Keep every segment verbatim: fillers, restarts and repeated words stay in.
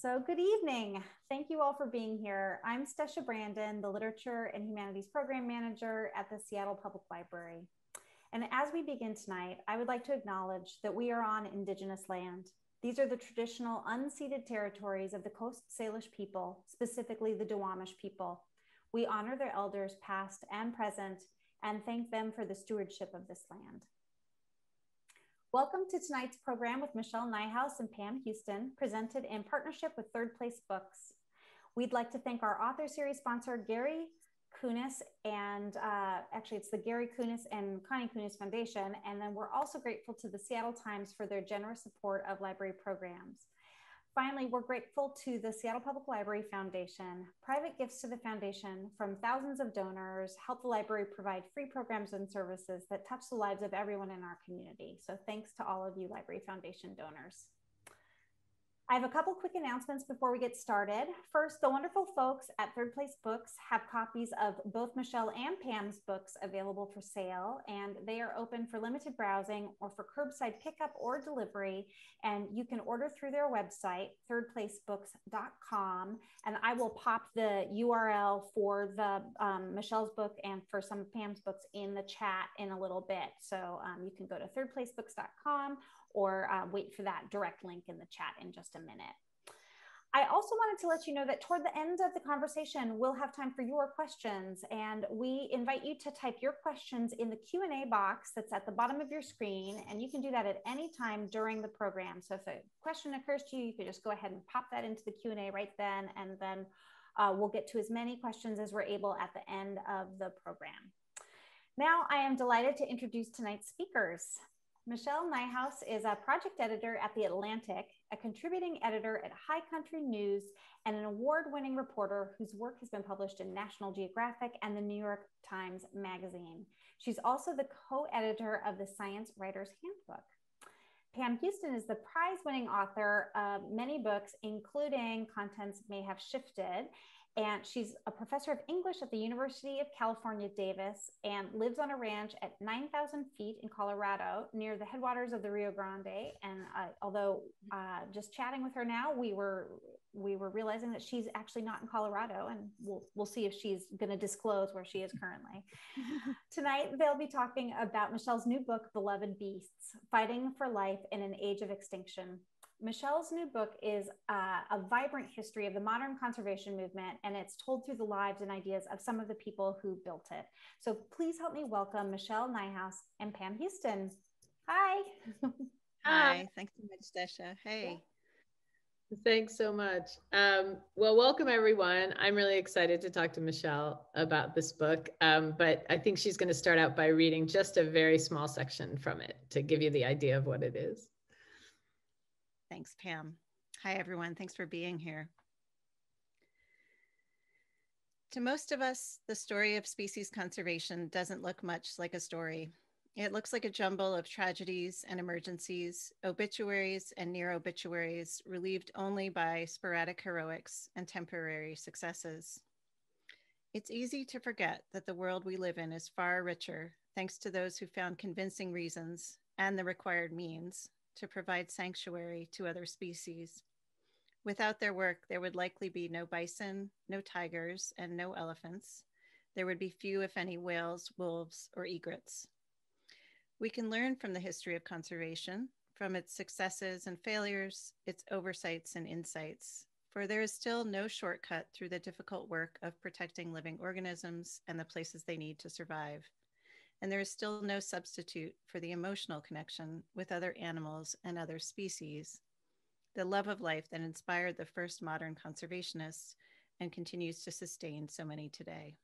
So good evening. Thank you all for being here. I'm Stesha Brandon, the Literature and Humanities Program Manager at the Seattle Public Library. And as we begin tonight, I would like to acknowledge that we are on Indigenous land. These are the traditional unceded territories of the Coast Salish people, specifically the Duwamish people. We honor their elders past and present and thank them for the stewardship of this land. Welcome to tonight's program with Michelle Nijhuis and Pam Houston, presented in partnership with Third Place Books. We'd like to thank our author series sponsor, Gary Kunis, and uh, actually it's the Gary Kunis and Connie Kunis Foundation. And then we're also grateful to the Seattle Times for their generous support of library programs. Finally, we're grateful to the Seattle Public Library Foundation. Private gifts to the foundation from thousands of donors help the library provide free programs and services that touch the lives of everyone in our community. So thanks to all of you Library Foundation donors. I have a couple quick announcements before we get started. First, the wonderful folks at Third Place Books have copies of both Michelle and Pam's books available for sale, and they are open for limited browsing or for curbside pickup or delivery. And you can order through their website, third place books dot com. And I will pop the U R L for the um, Michelle's book and for some of Pam's books in the chat in a little bit. So um, you can go to third place books dot com or uh, wait for that direct link in the chat in just a minute. I also wanted to let you know that toward the end of the conversation, we'll have time for your questions, and we invite you to type your questions in the Q and A box that's at the bottom of your screen, and you can do that at any time during the program. So if a question occurs to you, you could just go ahead and pop that into the Q and A right then, and then uh, we'll get to as many questions as we're able at the end of the program. Now, I am delighted to introduce tonight's speakers. Michelle Nijhuis is a project editor at The Atlantic, a contributing editor at High Country News, and an award-winning reporter whose work has been published in National Geographic and the New York Times Magazine. She's also the co-editor of the Science Writer's Handbook. Pam Houston is the prize-winning author of many books, including Contents May Have Shifted, and she's a professor of English at the University of California, Davis, and lives on a ranch at nine thousand feet in Colorado near the headwaters of the Rio Grande. And uh, although uh, just chatting with her now, we were we were realizing that she's actually not in Colorado, and we'll, we'll see if she's going to disclose where she is currently. Tonight, they'll be talking about Michelle's new book, Beloved Beasts, Fighting for Life in an Age of Extinction. Michelle's new book is uh, a vibrant history of the modern conservation movement, and it's told through the lives and ideas of some of the people who built it. So please help me welcome Michelle Nijhuis and Pam Houston. Hi. Hi, thanks so much, Stesha. Hey. Thanks so much. Um, well, welcome everyone. I'm really excited to talk to Michelle about this book, um, but I think she's going to start out by reading just a very small section from it to give you the idea of what it is. Thanks, Pam. Hi, everyone. Thanks for being here. To most of us, the story of species conservation doesn't look much like a story. It looks like a jumble of tragedies and emergencies, obituaries and near obituaries, relieved only by sporadic heroics and temporary successes. It's easy to forget that the world we live in is far richer, thanks to those who found convincing reasons and the required means to provide sanctuary to other species. Without their work, there would likely be no bison, no tigers, and no elephants. There would be few, if any, whales, wolves, or egrets. We can learn from the history of conservation, from its successes and failures, its oversights and insights, for there is still no shortcut through the difficult work of protecting living organisms and the places they need to survive. And there is still no substitute for the emotional connection with other animals and other species, the love of life that inspired the first modern conservationists and continues to sustain so many today.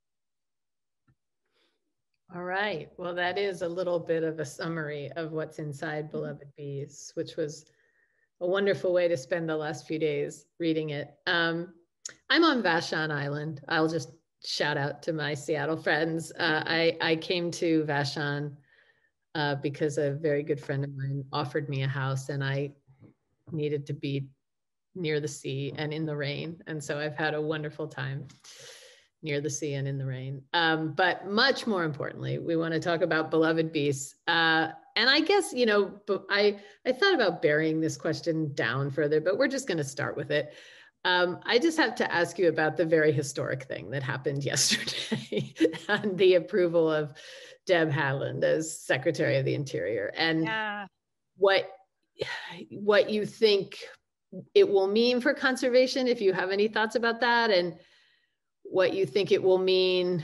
All right. Well, that is a little bit of a summary of what's inside Beloved Bees, which was a wonderful way to spend the last few days reading it. Um, I'm on Vashon Island. I'll just shout out to my Seattle friends. Uh, I, I came to Vashon uh, because a very good friend of mine offered me a house, and I needed to be near the sea and in the rain. And so I've had a wonderful time near the sea and in the rain. Um, but much more importantly, we want to talk about Beloved Beasts. Uh, And I guess, you know, but I, I thought about burying this question down further, but we're just going to start with it. Um, I just have to ask you about the very historic thing that happened yesterday and the approval of Deb Haaland as Secretary of the Interior, and Yeah. what, what you think it will mean for conservation, if you have any thoughts about that, and what you think it will mean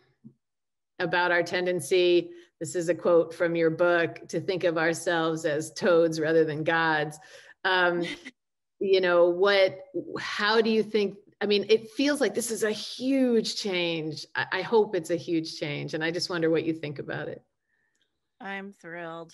about our tendency, this is a quote from your book, to think of ourselves as toads rather than gods. Um, you know, what, how do you think, I mean, it feels like this is a huge change. I, I hope it's a huge change. And I just wonder what you think about it. I'm thrilled.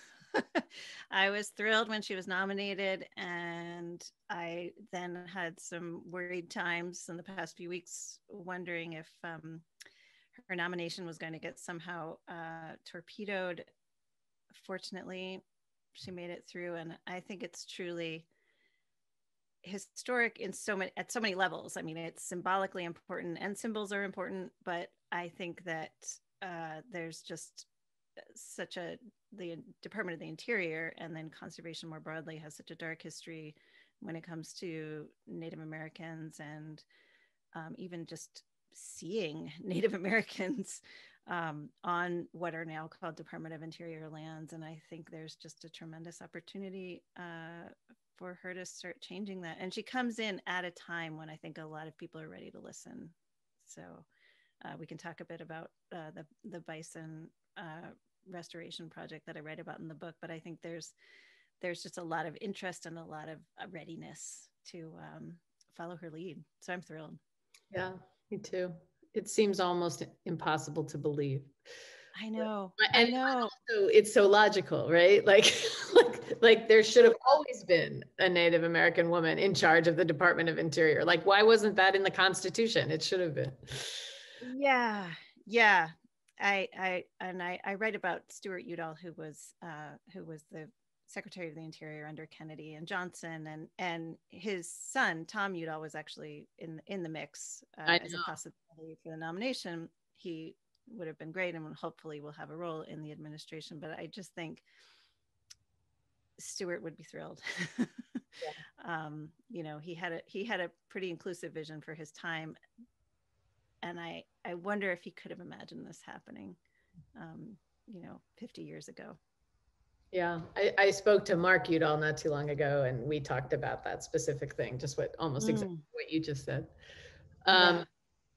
I was thrilled when she was nominated, and I then had some worried times in the past few weeks wondering if um, her nomination was going to get somehow uh, torpedoed. Fortunately, she made it through, and I think it's truly historic in so many at so many levels. I mean, it's symbolically important, and symbols are important, but I think that uh, there's just such a the Department of the Interior and then conservation more broadly has such a dark history when it comes to Native Americans, and um, even just seeing Native Americans um, on what are now called Department of Interior lands. And I think there's just a tremendous opportunity uh, for her to start changing that. And she comes in at a time when I think a lot of people are ready to listen. So uh, we can talk a bit about uh, the, the bison uh, restoration project that I write about in the book, but I think there's there's just a lot of interest and a lot of uh, readiness to um, follow her lead. So I'm thrilled. Yeah, me too. It seems almost impossible to believe. I know. And I know. Also, it's so logical, right? Like, like, like there should have always been a Native American woman in charge of the Department of Interior. Like, why wasn't that in the Constitution? It should have been. Yeah, yeah. I, I, and I, I write about Stuart Udall, who was, uh, who was the Secretary of the Interior under Kennedy and Johnson, and and his son Tom Udall was actually in in the mix uh, as a possibility for the nomination. He would have been great, and hopefully will have a role in the administration. But I just think Stuart would be thrilled. Yeah. um, you know, he had a he had a pretty inclusive vision for his time. And I, I wonder if he could have imagined this happening, um, you know, fifty years ago. Yeah, I, I spoke to Mark Udall not too long ago, and we talked about that specific thing, just what almost mm. exactly what you just said. Um, yeah.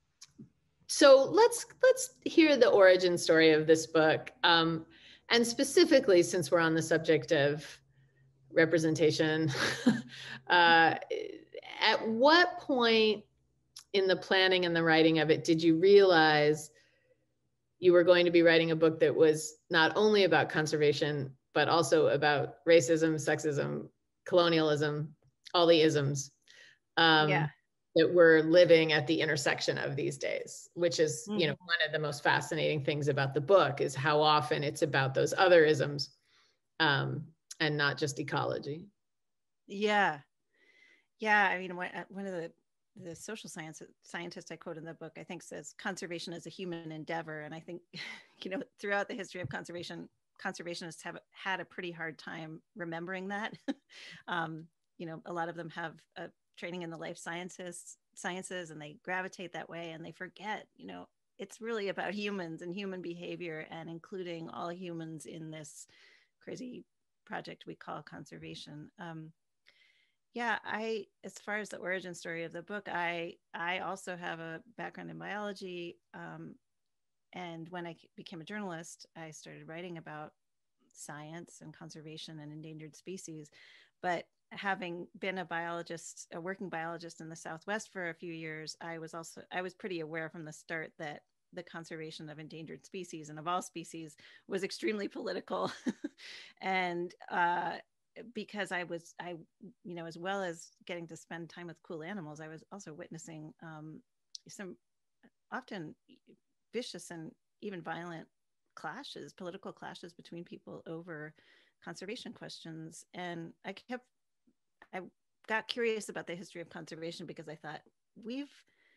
So let's let's hear the origin story of this book, um, and specifically, since we're on the subject of representation, uh, at what point in the planning and the writing of it did you realize you were going to be writing a book that was not only about conservation, but also about racism, sexism, colonialism, all the isms um, yeah. that we're living at the intersection of these days, which is, mm-hmm. you know, one of the most fascinating things about the book is how often it's about those other isms um, and not just ecology. Yeah. Yeah. I mean, one of the the social science scientist I quote in the book, I think, says conservation is a human endeavor. And I think, you know, throughout the history of conservation, conservationists have had a pretty hard time remembering that. um, you know, a lot of them have a training in the life sciences, sciences, and they gravitate that way, and they forget, you know, it's really about humans and human behavior and including all humans in this crazy project we call conservation. Um, Yeah, I, as far as the origin story of the book, I, I also have a background in biology. Um, and when I became a journalist, I started writing about science and conservation and endangered species. But having been a biologist, a working biologist in the Southwest for a few years, I was also, I was pretty aware from the start that the conservation of endangered species and of all species was extremely political. and, uh, because I was, I, you know, as well as getting to spend time with cool animals, I was also witnessing um, some often vicious and even violent clashes, political clashes between people over conservation questions. And I kept, I got curious about the history of conservation because I thought we've,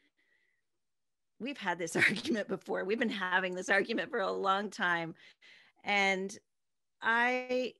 we've had this argument before. We've been having this argument for a long time. And I,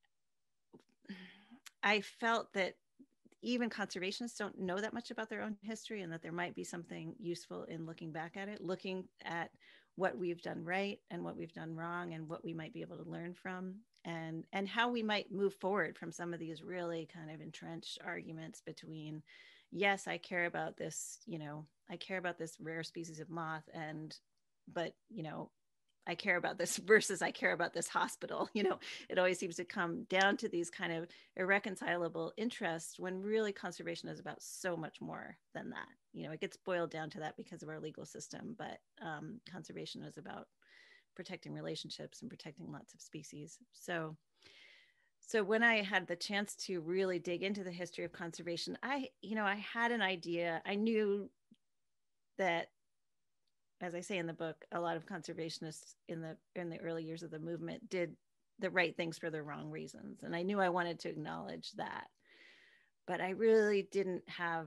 I felt that even conservationists don't know that much about their own history, and that there might be something useful in looking back at it, looking at what we've done right and what we've done wrong, and what we might be able to learn from, and and how we might move forward from some of these really kind of entrenched arguments between, yes, I care about this, you know, I care about this rare species of moth, and but you know, I care about this versus I care about this hospital. You know, it always seems to come down to these kind of irreconcilable interests, when really conservation is about so much more than that. You know, it gets boiled down to that because of our legal system, but um, conservation is about protecting relationships and protecting lots of species. So, so when I had the chance to really dig into the history of conservation, I, you know, I had an idea. I knew that, as I say in the book, a lot of conservationists in the in the early years of the movement did the right things for the wrong reasons. And I knew I wanted to acknowledge that. But I really didn't have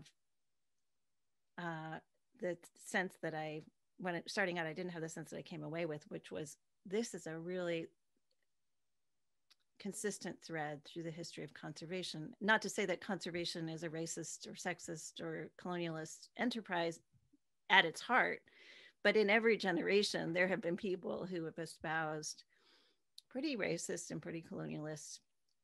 uh, the sense that I, when it, starting out, I didn't have the sense that I came away with, which was, this is a really consistent thread through the history of conservation. Not to say that conservation is a racist or sexist or colonialist enterprise at its heart, but in every generation, there have been people who have espoused pretty racist and pretty colonialist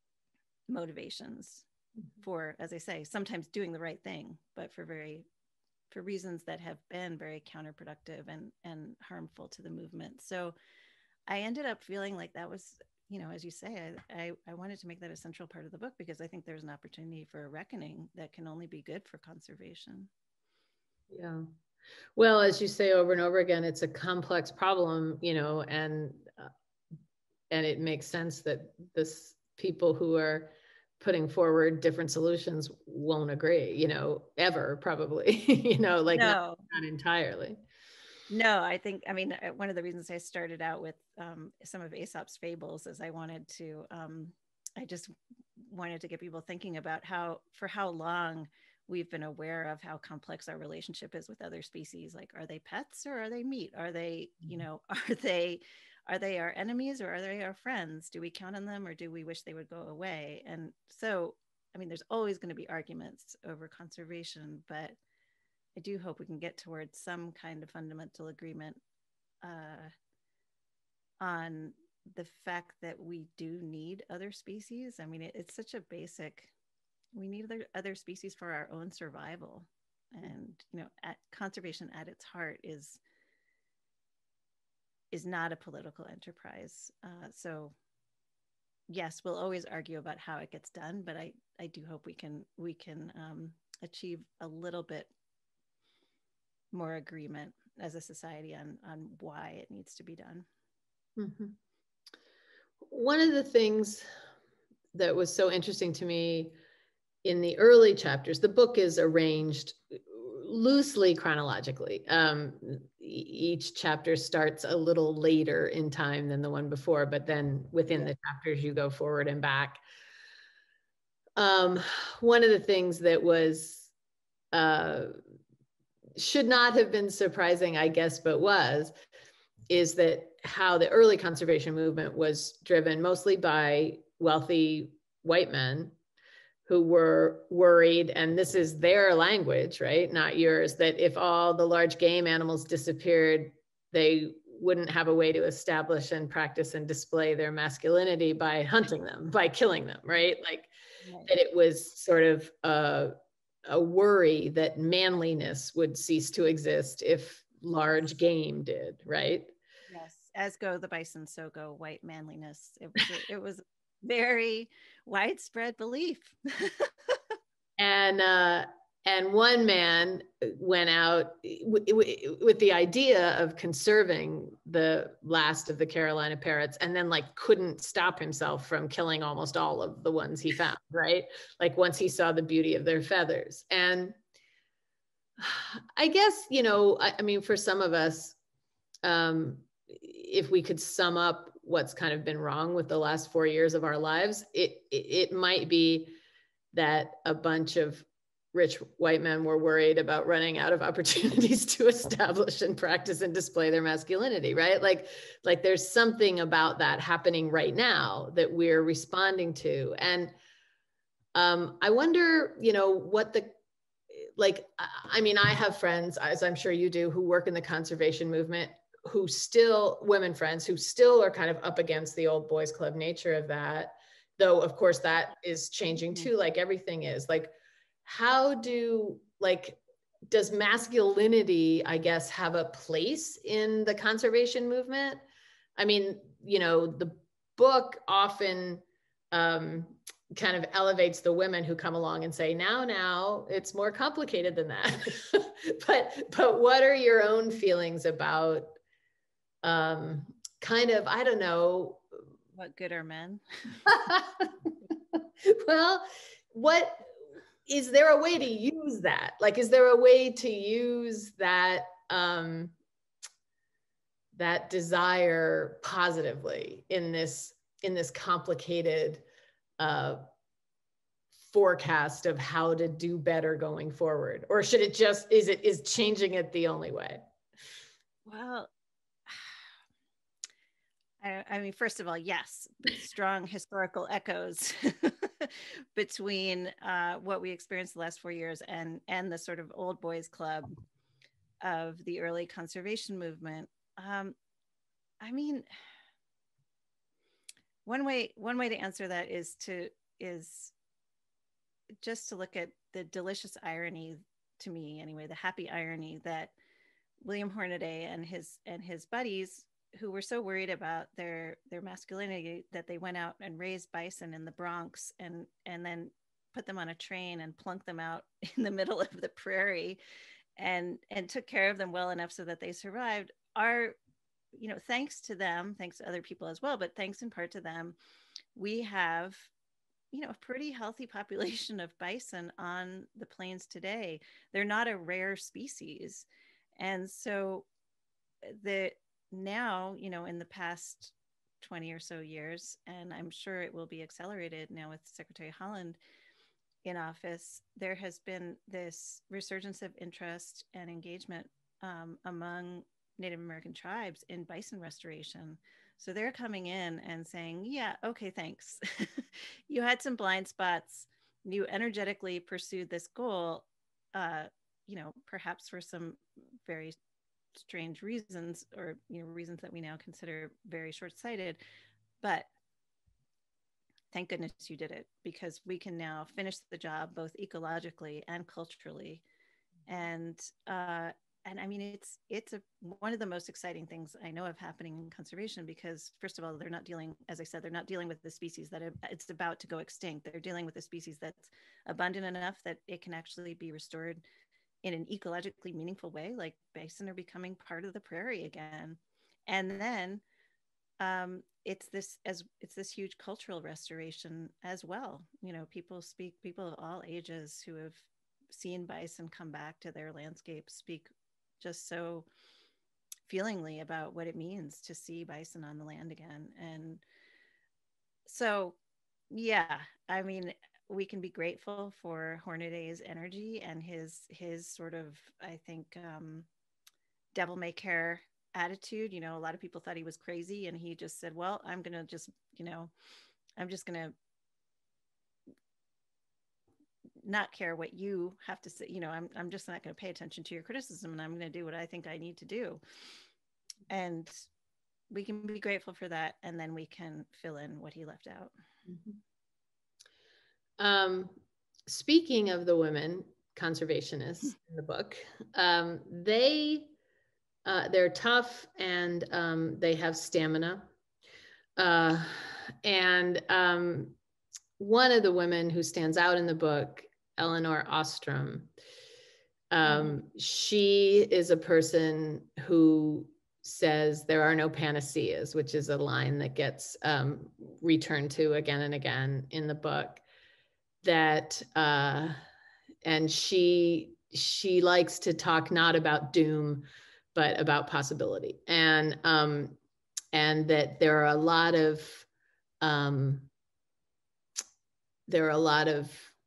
motivations for, as I say, sometimes doing the right thing, but for very, for reasons that have been very counterproductive and, and harmful to the movement. So I ended up feeling like that was, you know, as you say, I, I, I wanted to make that a central part of the book, because I think there's an opportunity for a reckoning that can only be good for conservation. Yeah. Well, as you say over and over again, it's a complex problem, you know, and uh, and it makes sense that this people who are putting forward different solutions won't agree, you know, ever probably, you know, like no. not, not entirely. No, I think, I mean, one of the reasons I started out with um, some of Aesop's fables is I wanted to, um, I just wanted to get people thinking about how, for how long we've been aware of how complex our relationship is with other species. Like, are they pets or are they meat? Are they, you know, are they, are they our enemies or are they our friends? Do we count on them or do we wish they would go away? And so, I mean, there's always going to be arguments over conservation, but I do hope we can get towards some kind of fundamental agreement uh, on the fact that we do need other species. I mean, it, it's such a basic, we need other, other species for our own survival. And, you know, at, conservation at its heart is, is not a political enterprise. Uh, so yes, we'll always argue about how it gets done, but I, I do hope we can, we can um, achieve a little bit more agreement as a society on, on why it needs to be done. Mm-hmm. One of the things that was so interesting to me in the early chapters, the book is arranged loosely chronologically. Um, each chapter starts a little later in time than the one before, but then within the chapters you go forward and back. Um, one of the things that was uh, should not have been surprising, I guess, but was, is that how the early conservation movement was driven mostly by wealthy white men who were worried, and this is their language, right, not yours, that if all the large game animals disappeared, they wouldn't have a way to establish and practice and display their masculinity by hunting them, by killing them, right? Like right. That it was sort of a, a worry that manliness would cease to exist if large game did, right? Yes, as go the bison, so go white manliness. It was a, it was very widespread belief. and uh, and one man went out w- w- with the idea of conserving the last of the Carolina parrots, and then like couldn't stop himself from killing almost all of the ones he found, right? Like once he saw the beauty of their feathers. And I guess, you know, I, I mean, for some of us, um, if we could sum up what's kind of been wrong with the last four years of our lives, it, it, it might be that a bunch of rich white men were worried about running out of opportunities to establish and practice and display their masculinity, right? Like, like there's something about that happening right now that we're responding to. And um, I wonder, you know, what the, like, I mean, I have friends, as I'm sure you do, who work in the conservation movement, who still, women friends, who still are kind of up against the old boys club nature of that. Though, of course, that is changing too, like everything is. Like, how do, like, does masculinity, I guess, have a place in the conservation movement? I mean, you know, the book often um, kind of elevates the women who come along and say, now, now, it's more complicated than that. but, but what are your own feelings about um, kind of, I don't know. What good are men? Well, what, is there a way to use that? Like, is there a way to use that, um, that desire positively in this, in this complicated uh, forecast of how to do better going forward? Or should it just, is it, is changing it the only way? Well, I, I mean, first of all, yes, strong historical echoes between uh, what we experienced the last four years and and the sort of old boys club of the early conservation movement. Um, I mean, one way one way to answer that is to is just to look at the delicious irony, to me anyway, the happy irony that William Hornaday and his and his buddies, who were so worried about their their masculinity that they went out and raised bison in the Bronx and and then put them on a train and plunked them out in the middle of the prairie and and took care of them well enough so that they survived, are, you know, thanks to them, thanks to other people as well, but thanks in part to them, we have, you know, a pretty healthy population of bison on the plains today. They're not a rare species. And so the now, you know, in the past twenty or so years, and I'm sure it will be accelerated now with Secretary Holland in office, there has been this resurgence of interest and engagement um, among Native American tribes in bison restoration. So they're coming in and saying, yeah, okay, thanks. You had some blind spots. You energetically pursued this goal, uh, you know, perhaps for some very strange reasons, or, you know, reasons that we now consider very short-sighted, but thank goodness you did it, because we can now finish the job both ecologically and culturally. And uh, and I mean, it's it's a one of the most exciting things I know of happening in conservation, because first of all, they're not dealing, as I said, they're not dealing with the species that are, it's about to go extinct. They're dealing with a species that's abundant enough that it can actually be restored in an ecologically meaningful way. Like bison are becoming part of the prairie again. And then um, it's this as it's this huge cultural restoration as well. You know, people speak, people of all ages who have seen bison come back to their landscape speak just so feelingly about what it means to see bison on the land again. And so, yeah, I mean, we can be grateful for Hornaday's energy and his his sort of, I think, um, devil may care attitude. You know, a lot of people thought he was crazy, and he just said, well, I'm gonna just, you know, I'm just gonna not care what you have to say. You know, I'm I'm just not gonna pay attention to your criticism, and I'm gonna do what I think I need to do. And we can be grateful for that, and then we can fill in what he left out. Mm-hmm. Um, speaking of the women conservationists in the book, um, they, uh, they're tough, and um, they have stamina. Uh, and um, one of the women who stands out in the book, Eleanor Ostrom, um, she is a person who says there are no panaceas, which is a line that gets um, returned to again and again in the book. That uh, and she she likes to talk not about doom, but about possibility, and um, and that there are a lot of um, there are a lot of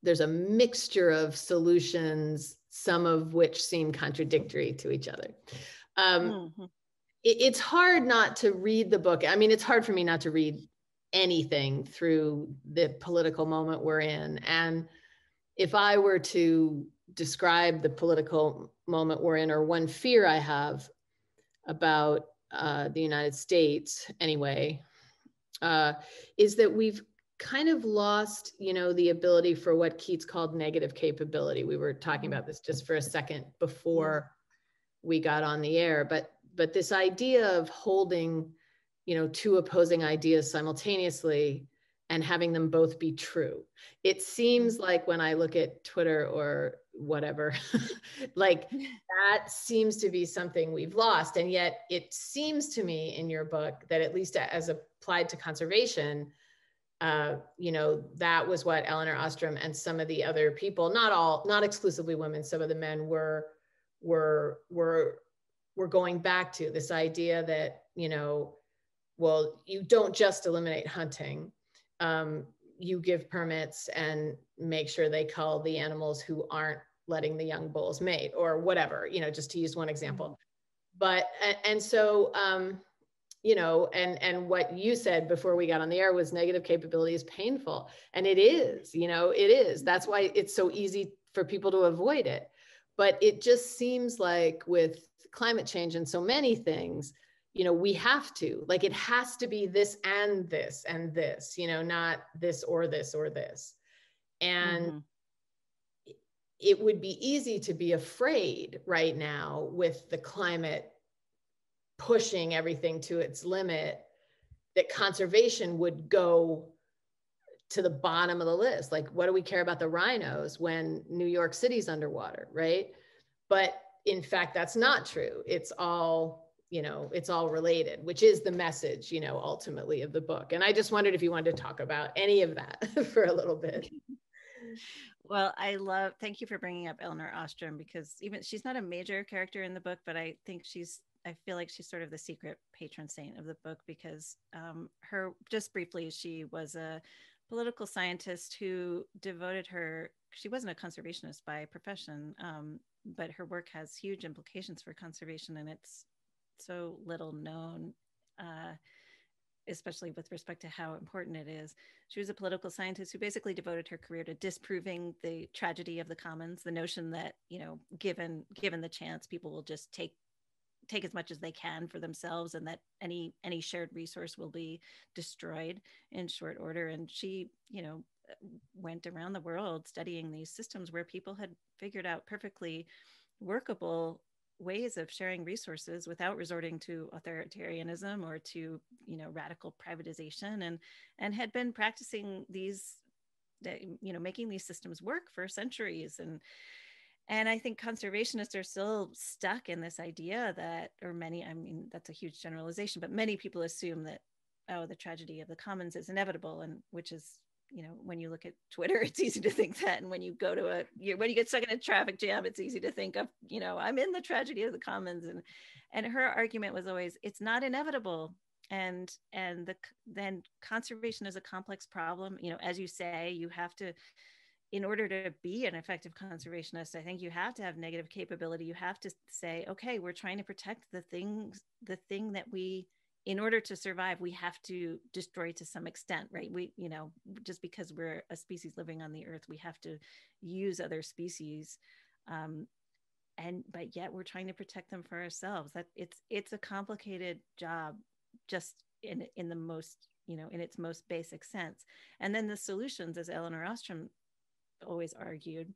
there's a mixture of solutions, some of which seem contradictory to each other. Um, Mm-hmm. it, it's hard not to read the book. I mean, it's hard for me not to read anything through the political moment we're in. And if I were to describe the political moment we're in, or one fear I have about uh, the United States anyway, uh, is that we've kind of lost, you know, the ability for what Keats called negative capability. We were talking about this just for a second before we got on the air, but but this idea of holding, you know, two opposing ideas simultaneously and having them both be true. It seems like when I look at Twitter or whatever, like that seems to be something we've lost. And yet it seems to me in your book that, at least as applied to conservation, uh, you know, that was what Elinor Ostrom and some of the other people, not all, not exclusively women, some of the men were, were, were, were going back to this idea that, you know, well, you don't just eliminate hunting. Um, you give permits and make sure they cull the animals who aren't letting the young bulls mate, or whatever, you know, just to use one example. But, and, and so, um, you know, and, and what you said before we got on the air was negative capability is painful. And it is, you know, it is. That's why it's so easy for people to avoid it. But it just seems like with climate change and so many things, you know, we have to, like, it has to be this and this and this, you know, not this or this or this. And mm-hmm. it would be easy to be afraid right now with the climate pushing everything to its limit, that conservation would go to the bottom of the list. Like, what do we care about the rhinos when New York City's underwater, right? But in fact, that's not true. It's all, you know, it's all related, which is the message, you know, ultimately of the book. And I just wondered if you wanted to talk about any of that for a little bit. Well, I love, thank you for bringing up Elinor Ostrom, because even she's not a major character in the book, but I think she's, I feel like she's sort of the secret patron saint of the book, because um, her, just briefly, she was a political scientist who devoted her, she wasn't a conservationist by profession, um, but her work has huge implications for conservation, and it's so little known, uh, especially with respect to how important it is. She was a political scientist who basically devoted her career to disproving the tragedy of the commons, the notion that, you know, given given the chance, people will just take take as much as they can for themselves, and that any any shared resource will be destroyed in short order. And she, you know, went around the world studying these systems where people had figured out perfectly workable ways of sharing resources without resorting to authoritarianism or to, you know, radical privatization, and and had been practicing these, you know, making these systems work for centuries. And And I think conservationists are still stuck in this idea that, or many, I mean, that's a huge generalization, but many people assume that, oh, the tragedy of the commons is inevitable, and which is, you know, when you look at Twitter, it's easy to think that. And when you go to a, you, when you get stuck in a traffic jam, it's easy to think of, you know, I'm in the tragedy of the commons. And, and her argument was always, it's not inevitable. And, and the, then conservation is a complex problem. You know, as you say, you have to, in order to be an effective conservationist, I think you have to have negative capability. You have to say, okay, we're trying to protect the things, the thing that we, in order to survive, we have to destroy to some extent, right? We, you know, just because we're a species living on the earth, we have to use other species. Um, and, but yet we're trying to protect them for ourselves. That it's, it's a complicated job, just in, in the most, you know, in its most basic sense. And then the solutions, as Elinor Ostrom always argued,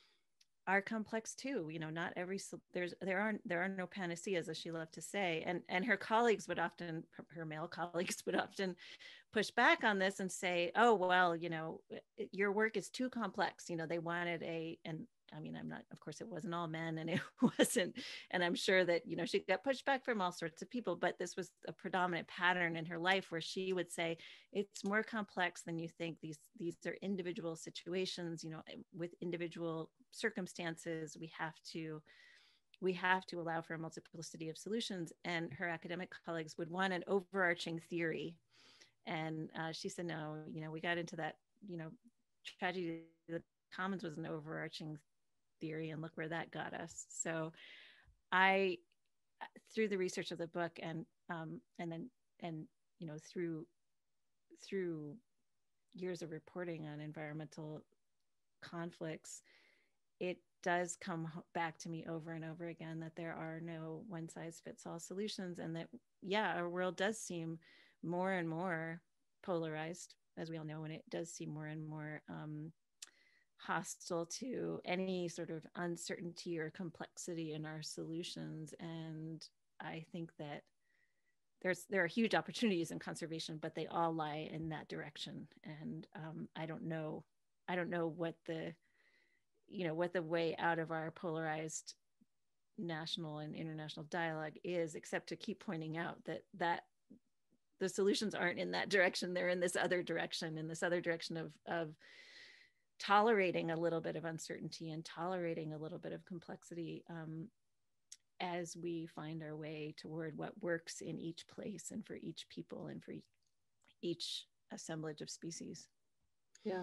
are complex too. You know, not every, there's, there are, there are no panaceas, as she loved to say. And, and her colleagues would often, her male colleagues would often push back on this and say, oh, well, you know, your work is too complex. You know, they wanted a, and I mean, I'm not, of course it wasn't all men, and it wasn't, and I'm sure that, you know, she got pushed back from all sorts of people, but this was a predominant pattern in her life where she would say, it's more complex than you think. These, these are individual situations, you know, with individual circumstances. We have to, we have to allow for a multiplicity of solutions. And her academic colleagues would want an overarching theory. And uh, she said, no, you know, we got into that, you know, tragedy of the commons was an overarching theory, and look where that got us. So I, through the research of the book, and um, and then and you know through through years of reporting on environmental conflicts, it does come back to me over and over again that there are no one size fits all solutions, and that, yeah, our world does seem more and more polarized, as we all know, and it does seem more and more um, hostile to any sort of uncertainty or complexity in our solutions. And I think that there's there are huge opportunities in conservation, but they all lie in that direction. And um, I don't know, I don't know what the you know, what the way out of our polarized national and international dialogue is, except to keep pointing out that that the solutions aren't in that direction. They're in this other direction, in this other direction of, of tolerating a little bit of uncertainty and tolerating a little bit of complexity um, as we find our way toward what works in each place and for each people and for each assemblage of species. Yeah.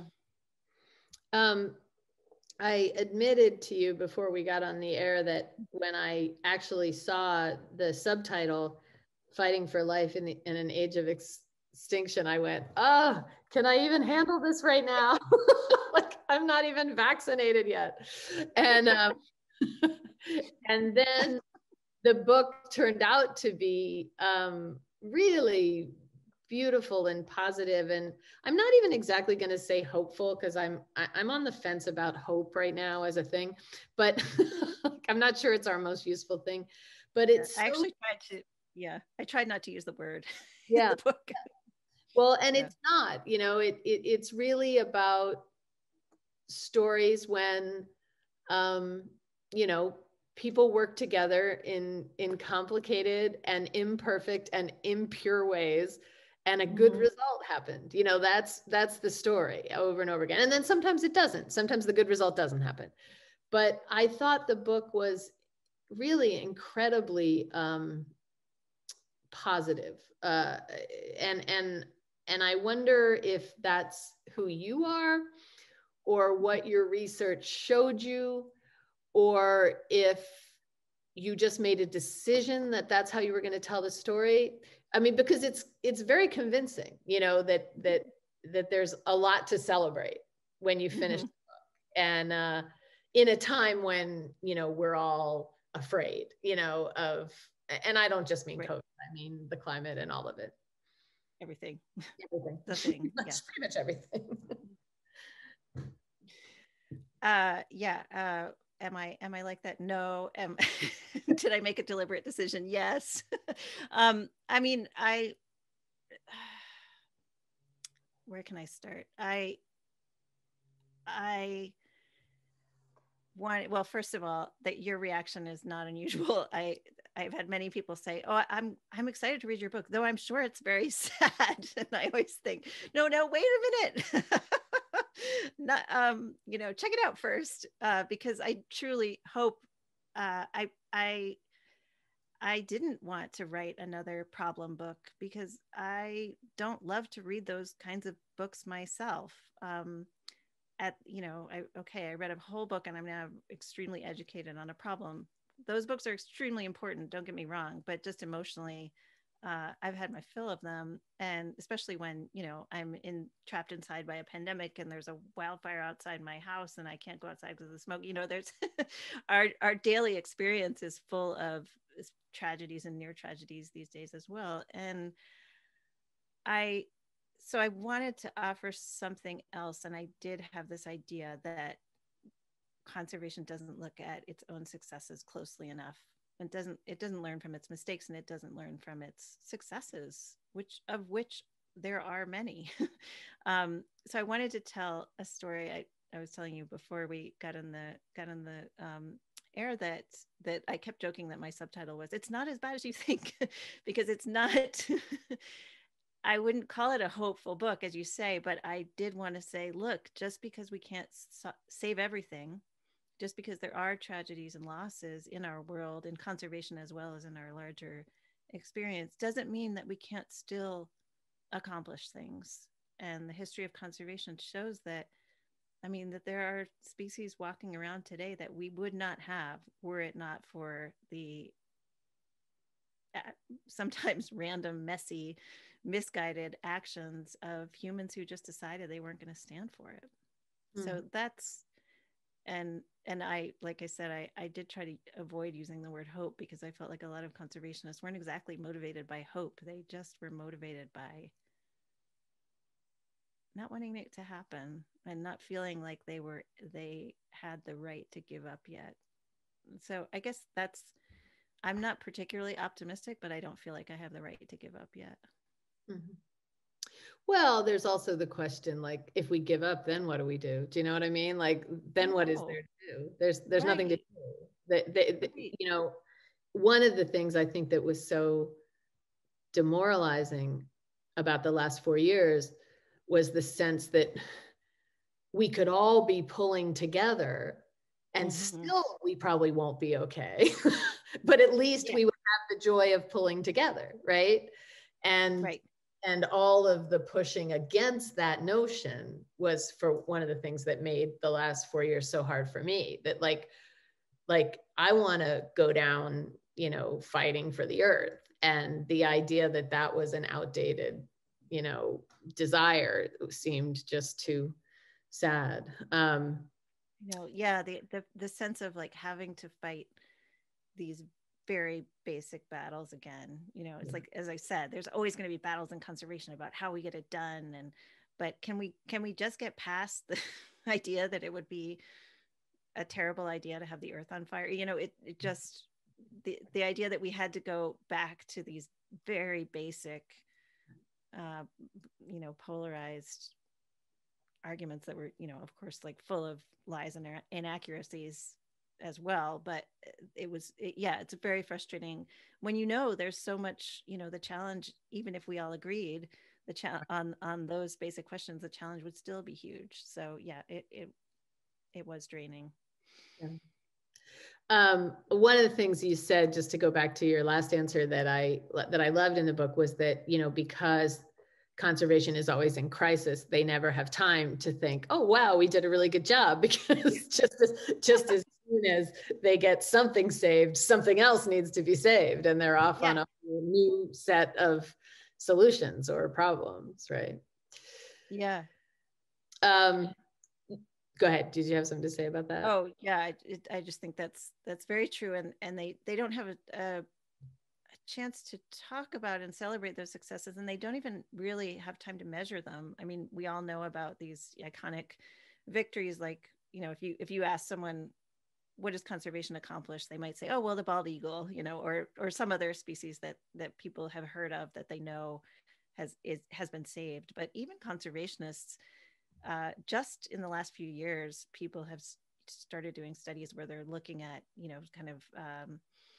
Um, I admitted to you before we got on the air that when I actually saw the subtitle, Fighting for Life in, the, in an Age of Ex- Extinction, I went, oh, can I even handle this right now? Like, I'm not even vaccinated yet. And, um, and then the book turned out to be um, really beautiful and positive. And I'm not even exactly going to say hopeful, because I'm I, I'm on the fence about hope right now as a thing, but I'm not sure it's our most useful thing. But it's I so, actually tried to, yeah, I tried not to use the word yeah, in the book. Well, and yeah. It's not, you know, it, it it's really about stories when, um, you know, people work together in in complicated and imperfect and impure ways, and a good Mm-hmm. result happened. You know, that's that's the story over and over again. And then sometimes it doesn't. Sometimes the good result doesn't happen. But I thought the book was really incredibly um, positive, uh, and and and I wonder if that's who you are, or what your research showed you, or if you just made a decision that that's how you were going to tell the story. I mean, because it's it's very convincing, you know, that that that there's a lot to celebrate when you finish Mm-hmm. the book, and uh, in a time when, you know, we're all afraid, you know, of, and I don't just mean Right. COVID, I mean the climate and all of it. Everything. Everything. The thing. That's Yeah. pretty much everything. Uh, yeah. Uh, am I, am I like that? No. Am, did I make a deliberate decision? Yes. um, I mean, I, where can I start? I, I want, well, first of all, that your reaction is not unusual. I, I've had many people say, "Oh, I'm I'm excited to read your book, though I'm sure it's very sad." And I always think, "No, no, wait a minute, not um, you know, check it out first, uh, because I truly hope uh, I I I didn't want to write another problem book, because I don't love to read those kinds of books myself." Um, at you know, I okay, I read a whole book and I'm now extremely educated on a problem. Those books are extremely important, don't get me wrong, but just emotionally, uh, I've had my fill of them. And especially when, you know, I'm in trapped inside by a pandemic and there's a wildfire outside my house and I can't go outside because of the smoke, you know, there's our our daily experience is full of tragedies and near tragedies these days as well. And I so I wanted to offer something else, and I did have this idea that conservation doesn't look at its own successes closely enough. It doesn't it doesn't learn from its mistakes, and it doesn't learn from its successes, which of which there are many. um, so I wanted to tell a story. I, I was telling you before we got in the got in the um, air that that I kept joking that my subtitle was "It's not as bad as you think," because it's not. I wouldn't call it a hopeful book, as you say, but I did want to say, look, just because we can't so- save everything, just because there are tragedies and losses in our world, in conservation as well as in our larger experience, doesn't mean that we can't still accomplish things. And the history of conservation shows that I mean, that there are species walking around today that we would not have were it not for the uh, sometimes random, messy, misguided actions of humans who just decided they weren't going to stand for it. Mm. So that's, and and I, like I said, I, I did try to avoid using the word hope because I felt like a lot of conservationists weren't exactly motivated by hope. They just were motivated by not wanting it to happen and not feeling like they were, they had the right to give up yet. So I guess that's, I'm not particularly optimistic, but I don't feel like I have the right to give up yet. Mm-hmm. Well, there's also the question, like, if we give up, then what do we do? Do you know what I mean? Like, then what is there to do? There's, there's right. nothing to do. That, that, that, you know, one of the things I think that was so demoralizing about the last four years was the sense that we could all be pulling together and mm-hmm. still we probably won't be okay. But at least yeah. we would have the joy of pulling together, right? And right. and all of the pushing against that notion was for one of the things that made the last four years so hard for me. That like, like I want to go down, you know, fighting for the earth, and the idea that that was an outdated, you know, desire seemed just too sad. Um, you know, yeah, the, the the sense of like having to fight these very basic battles again. You know, it's yeah. like, as I said, there's always going to be battles in conservation about how we get it done. And but can we can we just get past the idea that it would be a terrible idea to have the earth on fire? You know, it, it just the the idea that we had to go back to these very basic, uh, you know, polarized arguments that were, you know, of course, like full of lies and inaccuracies as well. But it was, it, yeah, it's very frustrating when, you know, there's so much, you know, the challenge, even if we all agreed the cha- on, on those basic questions, the challenge would still be huge. So yeah, it, it, it was draining. Yeah. Um, one of the things you said, just to go back to your last answer, that I, that I loved in the book was that, you know, because conservation is always in crisis, they never have time to think, oh, wow, we did a really good job, because just as, just as soon as they get something saved, something else needs to be saved, and they're off yeah. on a new set of solutions or problems, right? Yeah. Um, go ahead. Did you have something to say about that? Oh, yeah. I, it, I just think that's that's very true, and and they they don't have a, a chance to talk about and celebrate those successes, and they don't even really have time to measure them. I mean, we all know about these iconic victories, like, you know, if you if you ask someone, what does conservation accomplish, they might say, oh, well, the bald eagle, you know, or or some other species that that people have heard of, that they know has is has been saved. But even conservationists, uh, just in the last few years, people have started doing studies where they're looking at, you know, kind of um,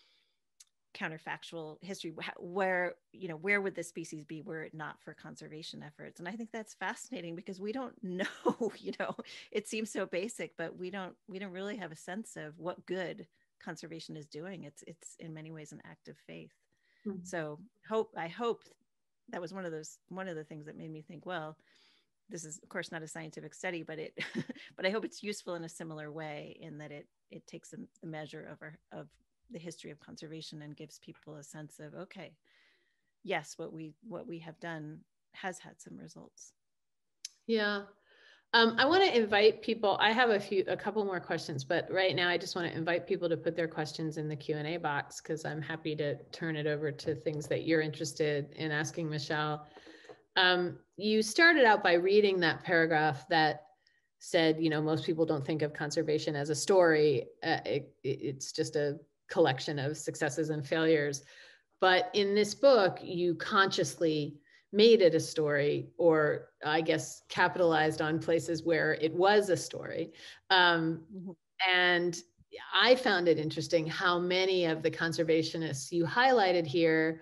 counterfactual history, where, you know, where would this species be were it not for conservation efforts? And I think that's fascinating, because we don't know, you know, it seems so basic, but we don't we don't really have a sense of what good conservation is doing. It's it's in many ways an act of faith. Mm-hmm. So hope I hope that was one of those one of the things that made me think, well, this is of course not a scientific study, but it but I hope it's useful in a similar way, in that it it takes a, a measure of our, of the history of conservation and gives people a sense of, okay, yes, what we what we have done has had some results. Yeah. Um, I want to invite people. I have a few, a couple more questions, but right now I just want to invite people to put their questions in the Q and A box, because I'm happy to turn it over to things that you're interested in asking Michelle. Um, you started out by reading that paragraph that said, you know, most people don't think of conservation as a story. Uh, it, it's just a collection of successes and failures. But in this book, you consciously made it a story, or I guess capitalized on places where it was a story. Um, mm-hmm. And I found it interesting how many of the conservationists you highlighted here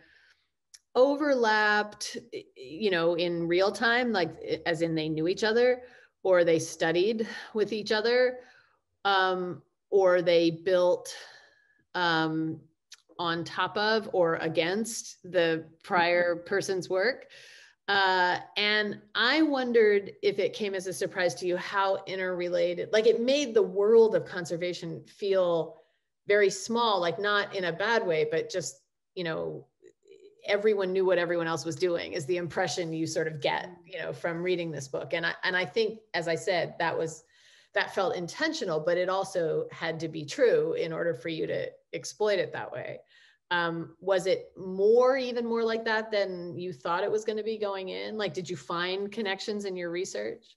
overlapped, you know, in real time, like as in they knew each other, or they studied with each other, um, or they built um, on top of or against the prior person's work. Uh, and I wondered if it came as a surprise to you how interrelated, like it made the world of conservation feel very small, like not in a bad way, but just, you know, everyone knew what everyone else was doing is the impression you sort of get, you know, from reading this book. And I, and I think, as I said, that was, that felt intentional, but it also had to be true in order for you to exploit it that way. Um, was it more, even more like that than you thought it was going to be going in? Like, did you find connections in your research?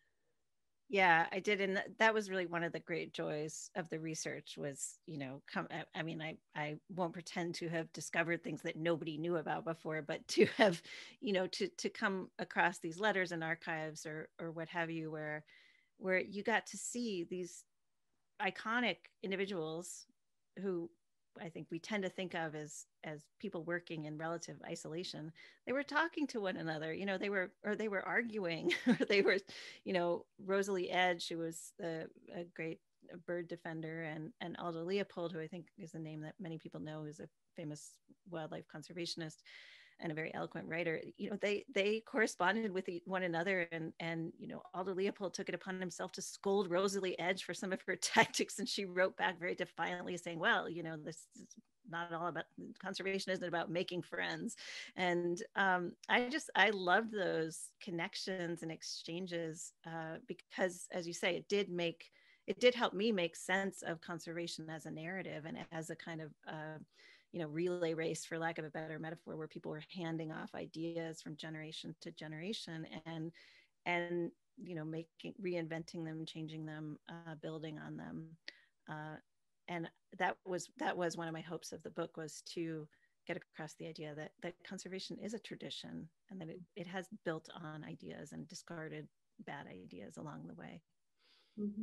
Yeah, I did. And th- that was really one of the great joys of the research was, you know, come, I, I mean, I, I won't pretend to have discovered things that nobody knew about before, but to have, you know, to, to come across these letters and archives or, or what have you, where, where you got to see these iconic individuals who I think we tend to think of as as people working in relative isolation. They were talking to one another, you know, they were, or they were arguing, or they were, you know, Rosalie Edge, who was the, a great bird defender, and and Aldo Leopold, who I think is the name that many people know, is a famous wildlife conservationist and a very eloquent writer. You know, they they corresponded with one another, and and you know, Aldo Leopold took it upon himself to scold Rosalie Edge for some of her tactics, and she wrote back very defiantly saying, well, you know, this is not all about, conservation isn't about making friends. And um, I just, I loved those connections and exchanges uh, because, as you say, it did make, it did help me make sense of conservation as a narrative and as a kind of uh, you know, relay race, for lack of a better metaphor, where people were handing off ideas from generation to generation, and and you know, making, reinventing them, changing them, uh, building on them. Uh, and that was that was one of my hopes of the book, was to get across the idea that that conservation is a tradition, and that it, it has built on ideas and discarded bad ideas along the way. Mm-hmm.